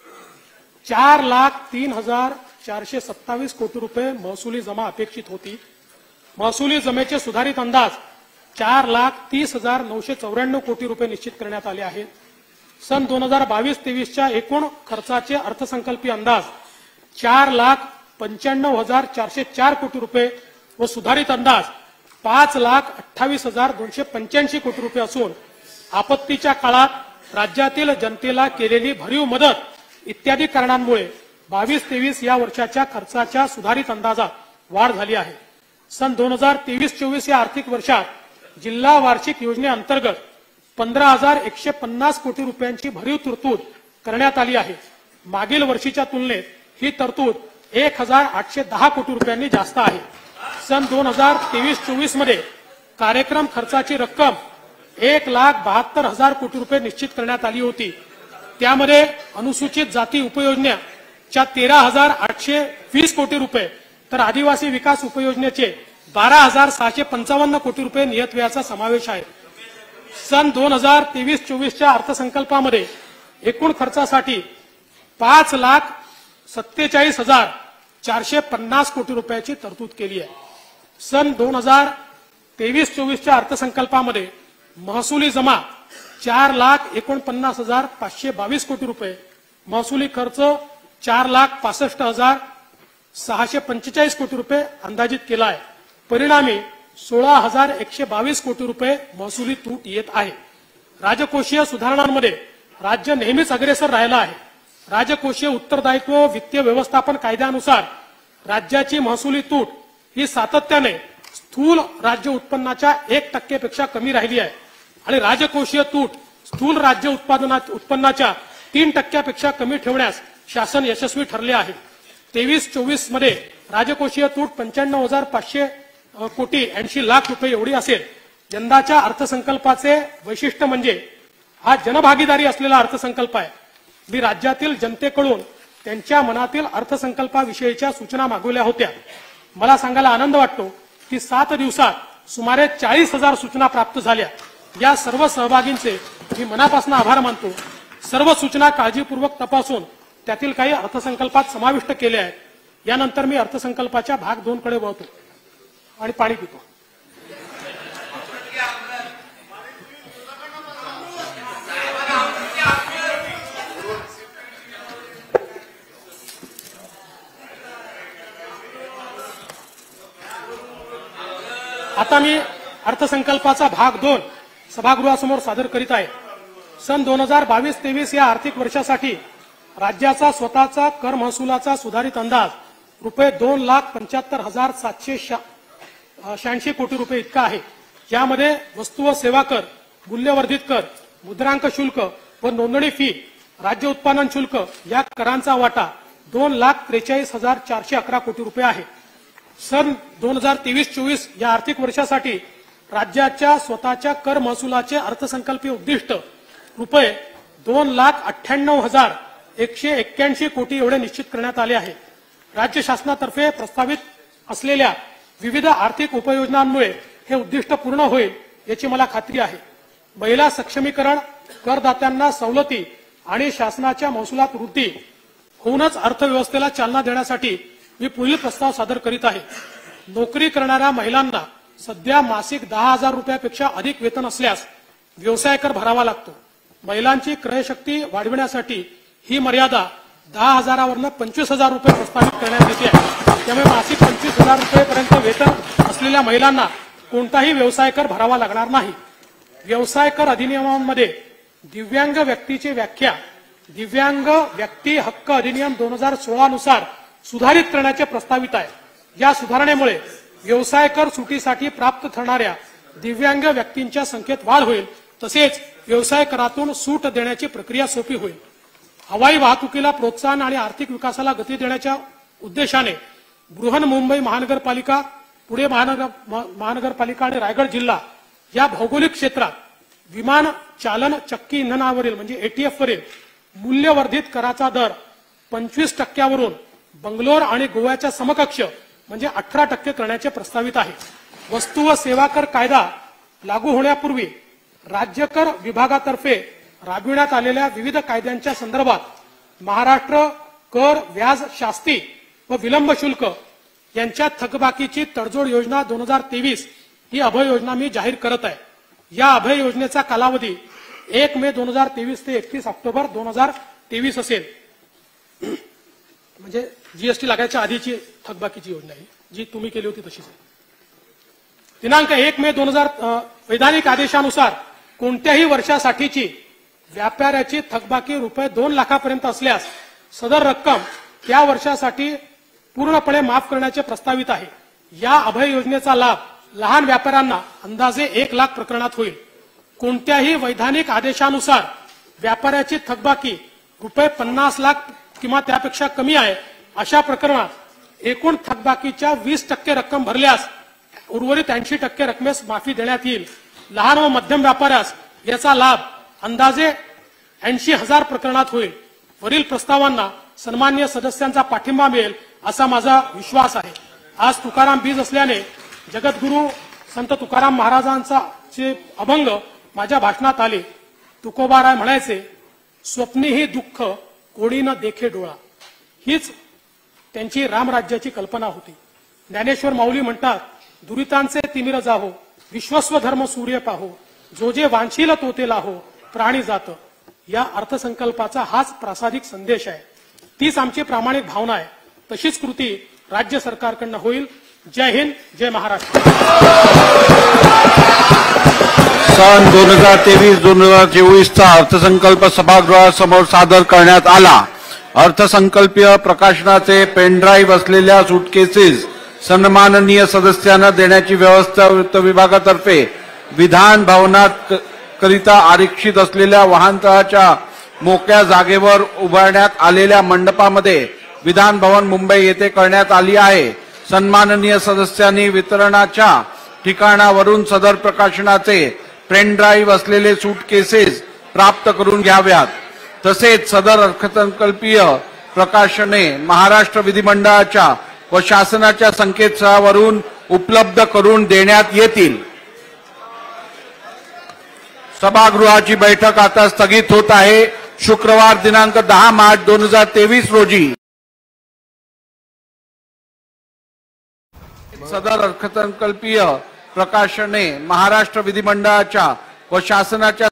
चार लाख तीन हजार चारशे सत्तावीस कोटी रुपये महसुली जमा अपेक्षित होती. महसुली जमेचे सुधारित अंदाज चार लाख तीस हजार नऊशे चौऱ्याण्णव कोटी रुपये निश्चित करण्यात आले आहेत. सन दोन हजार बावीस तेवीसच्या एकूण खर्चाचे अर्थसंकल्पीय अंदाज चार लाख पंच्याण्णव हजार चारशे चार कोटी रुपये व सुधारित अंदाज पाच लाख अठ्ठावीस हजार दोनशे पंच्याऐंशी कोटी रुपये असून आपत्तीच्या काळात राज्यातील जनतेला केलेली भरीव मदत इत्यादी कारणांमुळे बावीस तेवीस या वर्षाच्या खर्चाच्या सुधारित अंदाजात वाढ झाली आहे. सन दोन हजार तेवीस चोवीस या आर्थिक वर्षात जिल्हा वार्षिक योजनेअंतर्गत पंधरा हजार एकशे पन्नास कोटी रुपयांची भरीव तरतूद करण्यात आली आहे. मागील वर्षीच्या तुलनेत ही तरतूद एक हजार आठशे दहा कोटी रुपयांनी जास्त आहे. सन दोन हजार तेवीस चोवीस मध्ये कार्यक्रम खर्चाची रक्कम एक लाख बहात्तर हजार कोटी रुपये निश्चित करण्यात आली होती. त्यामध्ये अनुसूचित जाती उपयोजनेच्या तेरा हजार आठशे वीस कोटी रुपये तर आदिवासी विकास उपयोजनेचे बारा हजार सहाशे पंचावन्न कोटी रुपये नियत व्ययाचा समावेश आहे. सन दोन हजार तेवीस चोवीसच्या अर्थसंकल्पामध्ये एकूण खर्चासाठी पाच लाख सत्तेचाळीस हजार चारशे पन्नास कोटी रुपयाची तरतूद केली आहे. सन दोन हजार तेवीस चोवीसच्या अर्थसंकल्पामध्ये महसुली जमा चार लाख एकोणपन्नास हजार पाचशे बावीस कोटी रुपये, महसुली खर्च चार लाख पासष्ट हजार सहाशे पंचेचाळीस कोटी रुपये अंदाजित केला आहे. परिणामी सोळा हजार एकशे बावीस कोटी रुपये महसुली तूट येत आहे. राजकोषीय सुधारणांमध्ये राज्य नेहमीच अग्रेसर राहिला आहे. राजकोषीय उत्तरदायित्व वित्तीय व्यवस्थापन कायद्यानुसार राज्याची महसुली तूट ही सातत्याने स्थूल राज्य उत्पन्नाच्या एक टक्केपेक्षा कमी राहिली आहे आणि राजकोषीय तूट स्थूल राज्य उत्पादना उत्पन्नाच्या तीन टक्क्यापेक्षा कमी ठेवण्यास शासन यशस्वी ठरले आहे. तेवीस चोवीस मध्ये राजकोषीय तूट पंच्याण्णव हजार पाचशे कोटी ऐंशी लाख रुपये एवढी असेल. यंदाच्या अर्थसंकल्पाचे वैशिष्ट्य म्हणजे हा जनभागीदारी असलेला अर्थसंकल्प आहे. मी राज्यातील जनतेकडून त्यांच्या मनातील अर्थसंकल्पाविषयीच्या सूचना मागवल्या होत्या. मला सांगायला आनंद वाटतो की सात दिवसात सुमारे चाळीस हजार सूचना प्राप्त झाल्या. या सर्व सहभागींचे मी मनापासून आभार मानतो. सर्व सूचना काळजीपूर्वक तपासून त्यातील काही अर्थसंकल्पात समाविष्ट केल्या आहेत. यानंतर मी अर्थसंकल्पाच्या भाग दोन कडे वळतो आणि पाणी पितो. आता मी अर्थसंकल्पाचा भाग दोन सभागृहासमोर सादर करीत आहे. सन दोन हजार बावीस तेवीस या आर्थिक वर्षासाठी राज्याचा स्वतःचा कर महसुलाचा सुधारित अंदाज रुपये दोन लाख पंच्याहत्तर हजार सातशे शहाऐंशी कोटी रुपये इतका आहे. यामध्ये वस्तू व सेवा कर, मूल्यवर्धित कर, मुद्रांक शुल्क व नोंदणी फी, राज्य उत्पादन शुल्क या करांचा वाटा दोन लाख त्रेचाळीस हजार चारशे अकरा कोटी रुपये आहे. सन दोन हजार तेवीस चोवीस या आर्थिक वर्षासाठी राज्याच्या स्वतःच्या कर महसुलाचे अर्थसंकल्पीय उद्दिष्ट रुपये दोन लाख अठ्ठ्याण्णव हजार एकशे एक्क्याऐंशी कोटी एवढे निश्चित करण्यात आले आहे. राज्य शासनातर्फे प्रस्तावित असलेल्या विविध आर्थिक उपाययोजनांमुळे हे उद्दिष्ट पूर्ण होईल याची मला खात्री आहे. महिला सक्षमीकरण, करदात्यांना सवलती आणि शासनाच्या महसुलात वृद्धी होऊनच अर्थव्यवस्थेला चालना देण्यासाठी मी पुढील प्रस्ताव सादर करीत आहे. नोकरी करणाऱ्या महिलांना सध्या मासिक दहा हजार रुपयापेक्षा अधिक वेतन असल्यास व्यवसाय कर भरावा लागतो. महिलांची क्रयशक्ती वाढविण्यासाठी ही मर्यादा दहा हजारावरनं पंचवीस हजार रुपये प्रस्तावित करण्यात येते आहे. त्यामुळे मासिक पंचवीस हजार रुपयेपर्यंत वेतन असलेल्या महिलांना कोणताही व्यवसाय कर भरावा लागणार नाही. व्यवसाय कर अधिनियमांमध्ये दिव्यांग व्यक्तीची व्याख्या दिव्यांग व्यक्ती हक्क अधिनियम दोन हजार सोळा नुसार सुधारित करण्याचे प्रस्तावित आहे. या सुधारणेमुळे व्यवसाय कर सुटीसाठी प्राप्त ठरणाऱ्या दिव्यांग व्यक्तींच्या संख्येत वाढ होईल. तसेच व्यवसाय करातून सूट देण्याची प्रक्रिया सोपी होईल. हवाई वाहतुकीला प्रोत्साहन आणि आर्थिक विकासाला गती देण्याच्या उद्देशाने बृहन्मुंबई महानगरपालिका, पुणे महानगर महानगरपालिका आणि रायगड जिल्हा या भौगोलिक क्षेत्रात विमान चालन चक्की इंधनावरील म्हणजे एटीएफ वरील मूल्यवर्धित कराचा दर पंचवीस टक्क्यावरून बंगलोर आणि गोव्याच्या समकक्ष म्हणजे अठरा टक्के करण्याचे प्रस्तावित आहे. वस्तू व सेवा कर कायदा लागू होण्यापूर्वी राज्य कर विभागातर्फे राबविण्यात आलेल्या विविध कायद्यांच्या संदर्भात महाराष्ट्र कर व्याज शास्ती व विलंब शुल्क यांच्या थकबाकीची तडजोड योजना दोन हजार तेवीस ही अभय योजना मी जाहीर करत आहे। या अभय योजनेचा कालावधी एक मे दोन हजार तेवीस ते एकतीस ऑक्टोबर दोन हजार तेवीस असेल। म्हणजे जीएसटी लागायच्या आधीची थकबाकीची योजना आहे जी तुम्ही केली होती तशीच आहे। दिनांक एक मे दोन हजार वैधानिक आदेशानुसार कोणत्याही वर्षासाठीची व्यापाऱ्याची थकबाकी रुपये दोन लाखापर्यंत असल्यास सदर रक्कम त्या वर्षासाठी पूर्णपणे माफ करण्याचे प्रस्तावित आहे। या अभय योजनेचा लाभ लहान व्यापाऱ्यांना अंदाजे एक लाख प्रकरणात होईल। कोणत्याही वैधानिक आदेशानुसार व्यापाऱ्याची थकबाकी रुपये पन्नास लाख किंवा त्यापेक्षा कमी आहे अशा प्रकरणात एकूण थकबाकीच्या वीस टक्के रक्कम भरल्यास उर्वरित ऐंशी टक्के रकमेस माफी देण्यात येईल। लहान व मध्यम व्यापाऱ्यास याचा लाभ अंदाजे ऐंशी हजार प्रकरणात होईल। वरील प्रस्तावांना सन्माननीय सदस्यांचा पाठिंबा मिळेल असा माझा विश्वास आहे। आज तुकाराम बीज असल्याने जगद्गुरू संत तुकाराम महाराजांचा चे अभंग माझ्या भाषणात आले। तुकोबाराय म्हणायचे, स्वप्नी ही दुःख कोणी न देखे डोळा, हीच त्यांची रामराज्याची कल्पना होती। ज्ञानेश्वर माऊली म्हणतात, दुरितांचे तिमिर जाहो, विश्वस्व धर्म सूर्य पाहो, जो जे वांछील तो ते लाहो, प्राणी जात। या अर्थसंकल्पाचा हाच प्रासादिक संदेश आहे, तीच आमची प्रामाणिक भावना आहे। तशीच कृती राज्य सरकारकडून होईल। जय हिंद, जय महाराष्ट्र। सन दोन हजार तेवीस दोन हजार चोवीसचा अर्थसंकल्प सभागृहासमोर सादर करण्यात आला। अर्थसंकल्पीय प्रकाशनाचे पेनड्राईव्ह असलेल्या सूटकेसेस सन्माननीय सदस्यांना देण्याची व्यवस्था वित्त विभागातर्फे विधान भवनात करिता आरक्षित असलेल्या वाहनतळाच्या मोकळ्या जागेवर उभारण्यात आलेल्या मंडपामध्ये विधान भवन मुंबई येथे करण्यात आली आहे। सन्माननीय सदस्यांनी वितरणाच्या ठिकाणावरून सदर प्रकाशनाचे पेनड्राईव्ह असलेले सूटकेसेस प्राप्त करून घ्याव्यात। तसेच सदर अर्थसंकल्पीय प्रकाशने महाराष्ट्र विधिमंडळाच्या व शासनाच्या संकेतस्थळावरून उपलब्ध करून देण्यात येतील। सभागृहाची बैठक आता स्थगित होत आहे। शुक्रवार दिनांक दहा मार्च दोन हजार तेवीस रोजी सदर अर्थसंकल्पीय प्रकाशने महाराष्ट्र विधिमंडळाच्या व शासनाच्या